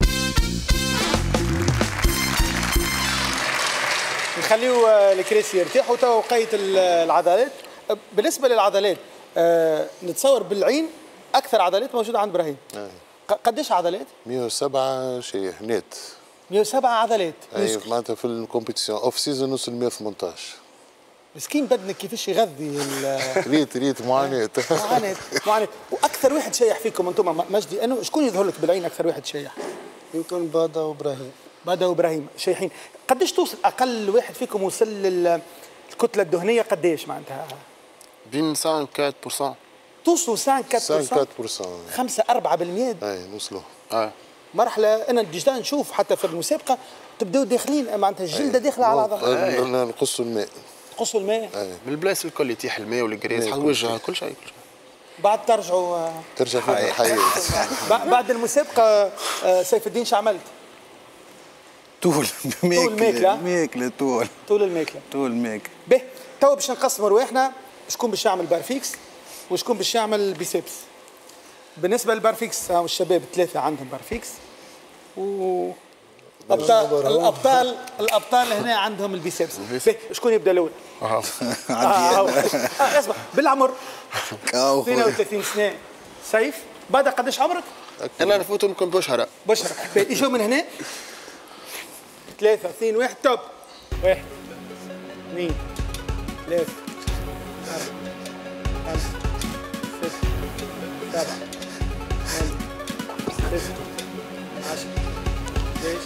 نخليو الكريسي يرتاحوا. تو وقيت العضلات. بالنسبه للعضلات أه نتصور بالعين اكثر عضلات موجوده عند ابراهيم. قديش عضلات؟ مئة وسبعة شيء نت. مئة وسبعة عضلات. اي معناتها في الكومبيتيسيون اوف سيزون وصل مئة وثمانية عشر. مسكين بدنك كيفاش يغذي ريت ريت معاناه معاناه معاناه. واكثر واحد شيح فيكم انتم مجدي انه شكون يظهر لك بالعين اكثر واحد شيح؟ يمكن بادا وابراهيم. بادا وابراهيم شيحين. قديش توصل اقل واحد فيكم وصل للكتله الدهنيه قديش معناتها؟ بين خمسة أربعة بالمئة. توصلوا خمسة أربعة بالمئة؟ خمسة أربعة بالمئة؟ اي نوصلوا. اه مرحله انا ديجا نشوف حتى في المسابقه تبداو داخلين معناتها الجلده داخله على العضله. نقصوا الماء. تقصوا الماء؟ من البلايص الكل يتيح الماء والجريس حق وجهها كل شيء. بعد ترجعوا ترجع في الحياه. بعد المسابقه سيف الدين شو عملت؟ طول ماكله ماكله طول طول الماكله طول الماكله. به تو باش نقسموا رواحنا، شكون باش يعمل بارفيكس وشكون باش يعمل بيسبس. بالنسبه للبارفيكس الشباب ثلاثه عندهم بارفيكس و الابطال الابطال الابطال هنا عندهم البيسبس. شكون يبدا الاول؟ اه اسمع بالعمر اثنين وثلاثين سنه. سيف بعد قداش عمرك؟ انا نفوت نكون بشهره بشهره. يجوا من هنا ثلاثة اثنين واحد توب. واحد اثنين ثلاثة أربعة خمسة ستة سبعة ثمانية تسعة عشرة اثناعش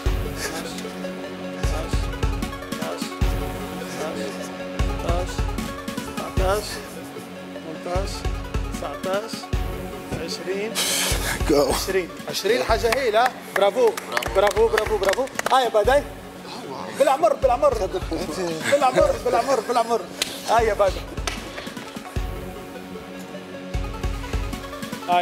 اثناعش ثمانية عشر تسعة عشر عشرين عشرين عشرين عشرين حاجة هايلة. برافو برافو برافو برافو. هاي بداي بالعمر بالعمر بالعمر بالعمر بالعمر. هاي يا بداي هاي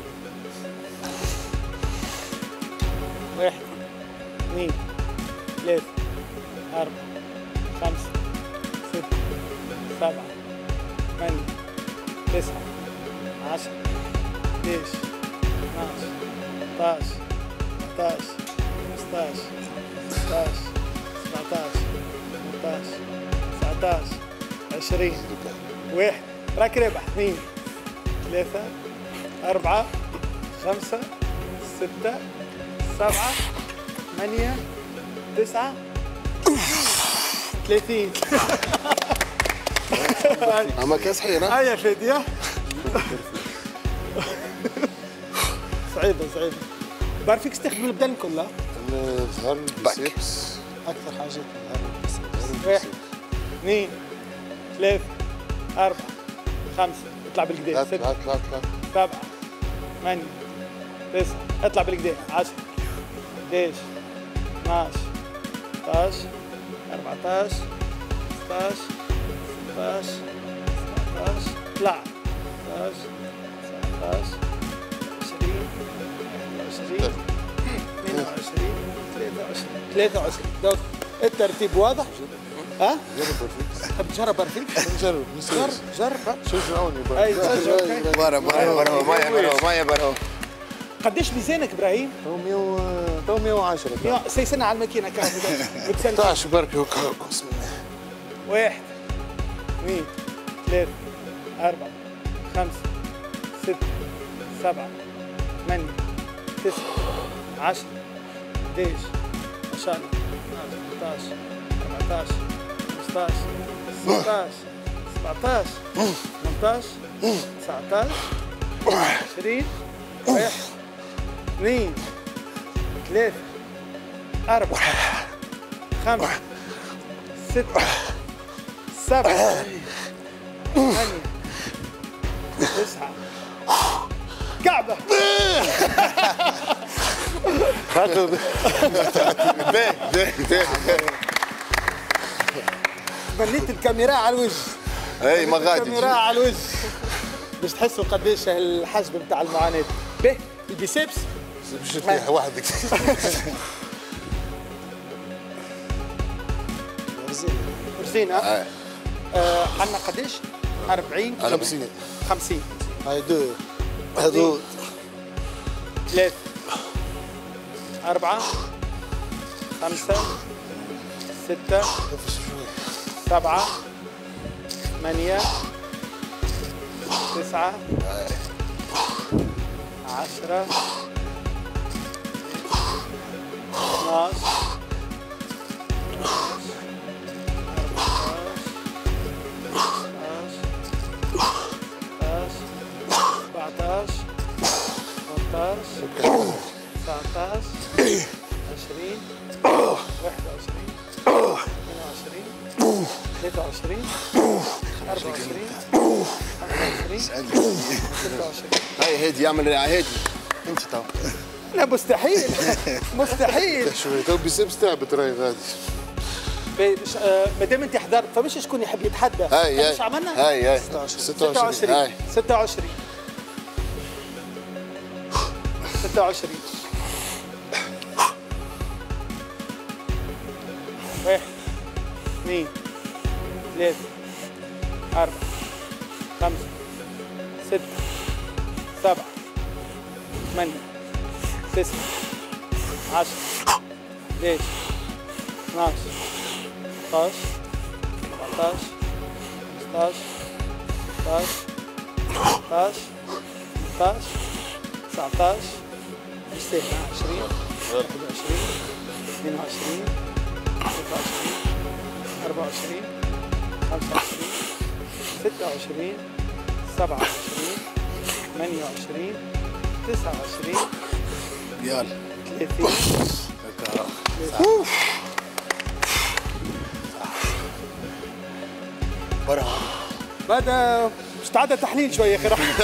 واحد اثنين ثلاثة أربعة خمسة ستة سبعة ثمانية تسعة عشرة اثناعش اثناعش ثلاثة عشر خمسة عشر ستة عشر سبعة عشر ثمانية عشر تسعة عشر عشرين. واحد راك رابح. اثنين ثلاثة أربعة خمسة ستة سبعة ثمانية تسعة ثلاثين. أما كاس حين هاي يا فادي. صعيبة صعيبة. بارفيكس تخدم البدن كلها. ظهر البيسبس أكثر حاجات ظهر البيسبس. واحد اثنين ثلاثة أربعة خمسة اطلع بالكدا. ستة اطلع اطلع اطلع سبعة ثمانية تسعة اطلع بالكدا. عشرة احداش اثناعش ثلاثة عشر أربعة عشر ستة عشر ستة عشر سبعة عشر اطلع ثلاثة عشر تسعة عشر ثلاثة وعشرين. دوك الترتيب واضح؟ ها؟ تحب تجرب برفيل؟ نجرب جرب جرب شجعوني اي برا برا برا مايا برا مايا برا. قديش ميزانك ابراهيم؟ تو مية تو مية وعشرة. سيسنا على الماكينه كهو ستة عشر بركي وكهو. بسم الله. واحد اثنين ثلاثة أربعة خمسة ستة سبعة ثمانية تسعة عشرة احد عشر اثنا عشر ثلاثة عشر أربعة عشر خمسة عشر ستة عشر سبعة عشر ثمانية عشر تسعة عشر عشرين واحد اثنين ثلاثة أربعة خمسة ستة سبعة ثمانية تسعة كعبة خاطر بنيت الكاميرا على الوجه. اي ما غادي الكاميرا على الوجه باش تحسوا قديش الحجم نتاع المعاناة. به البيسبس باش تريح وحدك. رزين ها؟ آه عندنا قديش؟ أربعين خمسين خمسين. هاي دو هذو ثلاثة أربعة خمسة ستة سبعة ثمانية تسعة عشرة اثنا عشر أربعة عشر ثمانية عشر تسعة عشر عشرين واحد وعشرين اثنين وعشرين ثلاثة وعشرين أربعة وعشرين خمسة وعشرين ستة وعشرين. هاي هادي يعمل هادي انت تو. لا مستحيل مستحيل. شوي تو بيسبس تعبت راهي غادي. ما دام انت حضرت فمش شكون يحب يتحدى. هاي ايش عملنا؟ هاي هاي ستة وعشرين هاي ستة وعشرين ستة وعشرين واحد اثنين ثلاثة أربعة خمسة ستة سبعة ثمانية تسعة عشرة احد عشر اثنا عشر أربعة عشر خمسة عشر ستة عشر سبعة عشر ثمانية عشر عشرين واحد وعشرين اثنين وعشرين ثلاثة وعشرين أربعة وعشرين خمسة وعشرين ستة وعشرين سبعة وعشرين ثمانية وعشرين تسعة وعشرين يلا ثلاثين برا بعد استعد تحليل شويه يا اخي.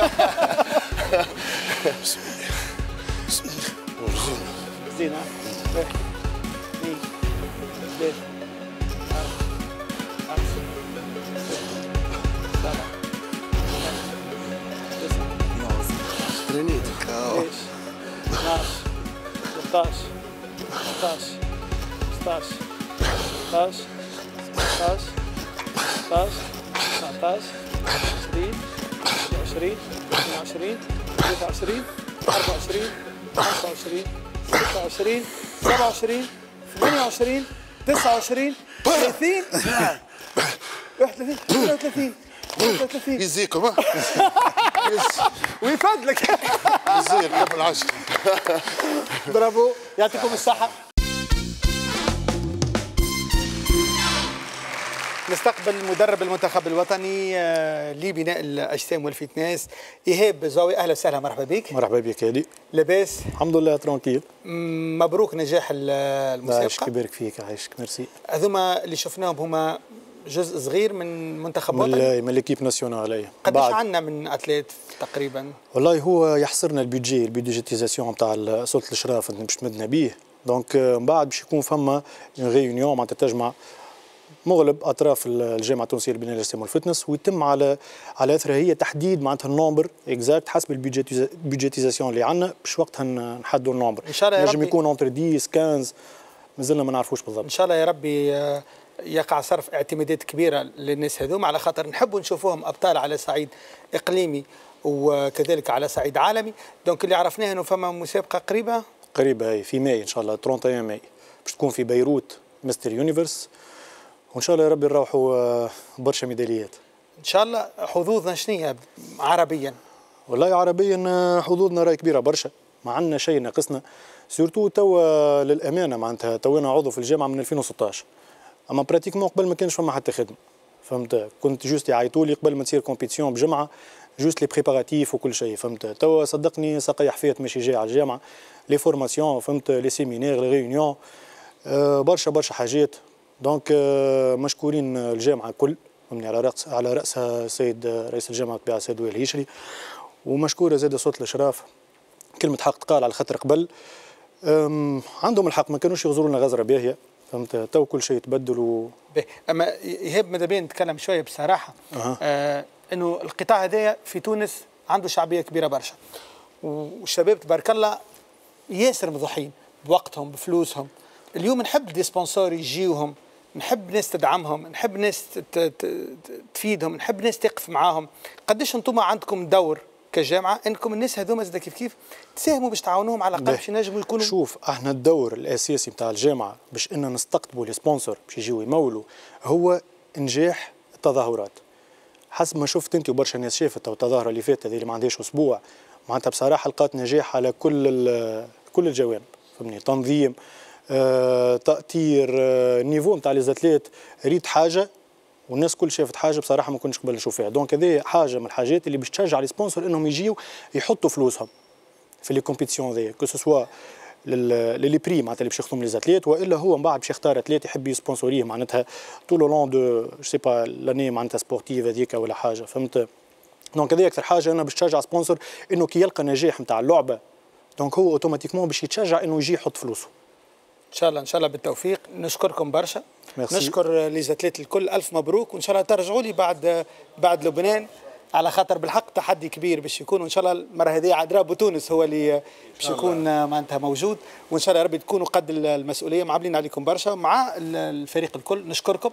زين ها واحد اثنين ثلاثة أربعة خمسة ستة سبعة تسعة ترينيتك اثنا عشر ثلاثة عشر أربعة عشر ستة عشر سبعة عشر ثمانية عشر ستة عشر تسعة عشر عشرين واحد وعشرين اثنين وعشرين ثلاثة وعشرين أربعة وعشرين خمسة وعشرين ستة وعشرين سبعة وعشرين ثمانية وعشرين تسعة وعشرين ثلاثين واحد وثلاثين اثنين وثلاثين ثلاثة وثلاثين يزيكم ها ويفادلك يزيك قبل عشر. برافو يعطيكم الصحة. نستقبل مدرب المنتخب الوطني لبناء الأجسام والفتنس إيهاب زاوي. أهلا وسهلا مرحبا بك. مرحبا بك هادي. لاباس؟ الحمد لله ترانكيل. مبروك نجاح المسابقة. عايشك يبارك فيك عايشك ميرسي. هذوما اللي شفناهم هما جزء صغير من منتخب وطني؟ من ليكيب ناسيونال. قداش عندنا من أتليت تقريبا؟ والله هو يحصرنا البيدجي البيدجيتيزاسيون نتاع سلطة الإشراف اللي باش تمدنا به. دونك من بعد باش يكون فما اون ريونيون معناتها تجمع مغلب اطراف الجامعه التونسيه للبناء الاجسام والفتنس، ويتم على على اثرها هي تحديد معناتها النومبر اكزاكت حسب البيدجيتيزاسيون اللي عندنا باش وقتها نحدوا النومبر. ان شاء الله ينجم يكون اونتر عشرة خمسة عشر مازلنا ما نعرفوش بالضبط. ان شاء الله يا ربي يقع صرف اعتمادات كبيره للناس هذوما، على خاطر نحبوا نشوفوهم ابطال على صعيد اقليمي وكذلك على صعيد عالمي. دونك اللي عرفناه انه فما مسابقه قريبه قريبه هي في ماي ان شاء الله واحد وثلاثين ماي باش تكون في بيروت مستر يونيفرس، وان شاء الله يا ربي نروحوا برشا ميداليات ان شاء الله. حظوظنا شنية عربيا؟ والله عربيا حظوظنا راهي كبيره برشا، ما عندنا شيء ناقصنا سورتو توا للامانه. معناتها تونا عضو في الجامعه من ألفين وستطاش، اما براتيكمون قبل ما كانش فما حتى خدمه، فهمت؟ كنت جوست يعيطوا لي قبل ما تصير كومبيتيسيون بجمعه جوست لي بريباراتيف وكل شيء، فهمت؟ توا صدقني ساقي حفيات ماشي جاي على الجامعه، لي فورماسيون، فهمت؟ لي سيمينير، لي ريونيون، أه برشا برشا حاجات. دونك أه مشكورين الجامعه الكل، فهمني، على راس على راسها السيد رئيس الجامعه الطبيعه السيد وائل الهيشري، ومشكوره زاد صوت الاشراف. كلمه حق تقال على خاطر قبل عندهم الحق، ما كانوش يغزروا لنا غزره باهيه، فهمت؟ تو كل شيء يتبدل و... اما يهب ماذا بين نتكلم شويه بصراحه. أه. آه انه القطاع هذايا في تونس عنده شعبيه كبيره برشا، والشباب تبارك الله ياسر مضحين بوقتهم بفلوسهم. اليوم نحب دي سبونسور يجيوهم، نحب ناس تدعمهم، نحب ناس تفيدهم، نحب ناس تقف معاهم. قديش انتم عندكم دور كجامعه انكم الناس هذوما زاد كيف كيف تساهموا باش تعاونوهم على الاقل باش ينجموا يكونوا؟ شوف، احنا الدور الاساسي نتاع الجامعه باش ان نستقطبوا لي سبونسور باش يجيو يمولوا هو انجاح التظاهرات. حسب ما شفت انت وبرشا ناس شافت التظاهره اللي فاتت هذه اللي ما عندهاش اسبوع، معناتها بصراحه لقات نجاح على كل كل الجوانب، فهمني؟ تنظيم، آه، تاطير، آه، النيفو نتاع لي زاتليت ريت حاجه، والناس كل شافت حاجه بصراحه ما كنتش قبل نشوف فيها. دونك هذه حاجه من الحاجات اللي باش تشجع لي سبونسور انهم يجيو يحطوا فلوسهم في لي كومبيتيسيون ذي، كو سوا للي بري معناتها اللي باش ياخذهم لي زاتليت، والا هو من بعد باش يختار اتليت يحب يسبونسوريه معناتها طول لون دو جو سي با لاني معناتها سبورتيف هذيك ولا حاجه، فهمت؟ دونك هذه اكثر حاجه انا باش تشجع سبونسور انه كي يلقى نجاح نتاع اللعبه، دونك هو اوتوماتيكمون باش يتشجع انه يجي يحط فلوسه. ان شاء الله ان شاء الله بالتوفيق. نشكركم برشا. ميرسي. نشكر لي زاتليت الكل، الف مبروك، وان شاء الله ترجعوا لي بعد بعد لبنان، على خاطر بالحق تحدي كبير باش يكون، وان شاء الله المره هذه عاد رابو تونس هو اللي باش يكون معناتها موجود، وان شاء الله يا ربي تكونوا قد المسؤوليه. معاملين عليكم برشا مع الفريق الكل، نشكركم.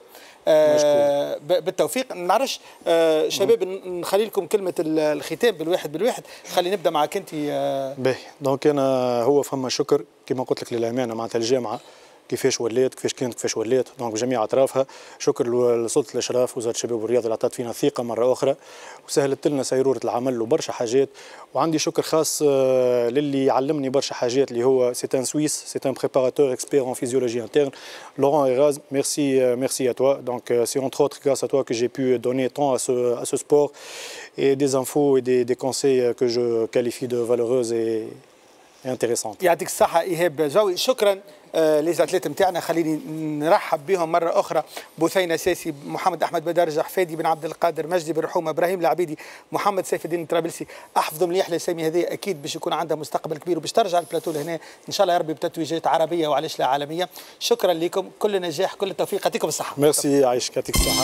آه بالتوفيق. ما نعرفش آه شباب نخلي لكم كلمه الختام بالواحد بالواحد، خلي نبدا معك انت. آه باهي، دونك انا هو فما شكر كما قلت لك للامانه معناتها الجامعه كيفاش ولات كيفاش كانت كيفاش ولات، دونك بجميع اطرافها. شكر لسلطه الاشراف وزاره الشباب والرياضه اللي عطات فينا ثقه مره اخرى وسهلت لنا سيروره العمل وبرشا حاجات. وعندي شكر خاص للي علمني برشا حاجات اللي هو سي ان سويس، سي ان بريباراتور اكسبير en physiologie interne, Laurent Eraz. Merci, merci à toi. Donc c'est entre autres grâce à toi que j'ai pu donner tant à ce à ce sport et des infos et des, des conseils que je qualifie de valeureuses et انتريسونت. يعطيك الصحة إيهاب جوي، شكرا آه لزاتليت نتاعنا. خليني نرحب بهم مرة أخرى: بثينة ساسي، محمد أحمد بدرجة، حفادي بن عبد القادر، مجدي بن رحومة، إبراهيم العبيدي، محمد سيف الدين الطرابلسي. أحفظوا مليح لسامي هذه، أكيد باش يكون عندها مستقبل كبير وباش ترجع البلاتو لهنا إن شاء الله يا ربي بتتويجات عربية وعلاش لا عالمية. شكرا لكم، كل نجاح كل التوفيق، يعطيكم الصحة. ميرسي عايشك، يعطيك الصحة.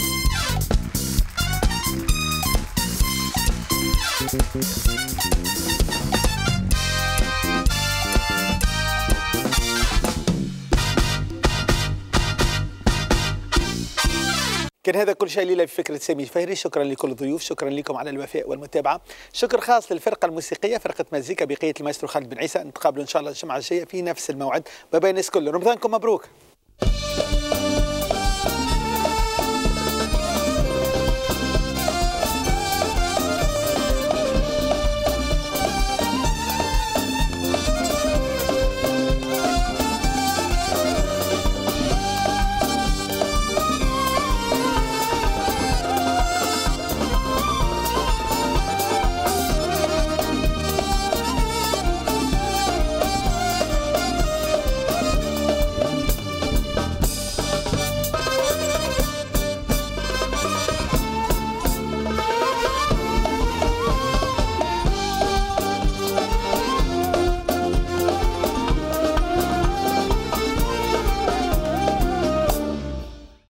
كان هذا كل شيء ليلة في فكرة سامي الفهري. شكرا لكل الضيوف، شكرا لكم على الوفاء والمتابعة. شكر خاص للفرقة الموسيقية، فرقة مزيكا بقيادة المايسترو خالد بن عيسى. نتقابلوا إن شاء الله الجمعة الجاية في نفس الموعد. باي باي الناس كل، رمضانكم مبروك.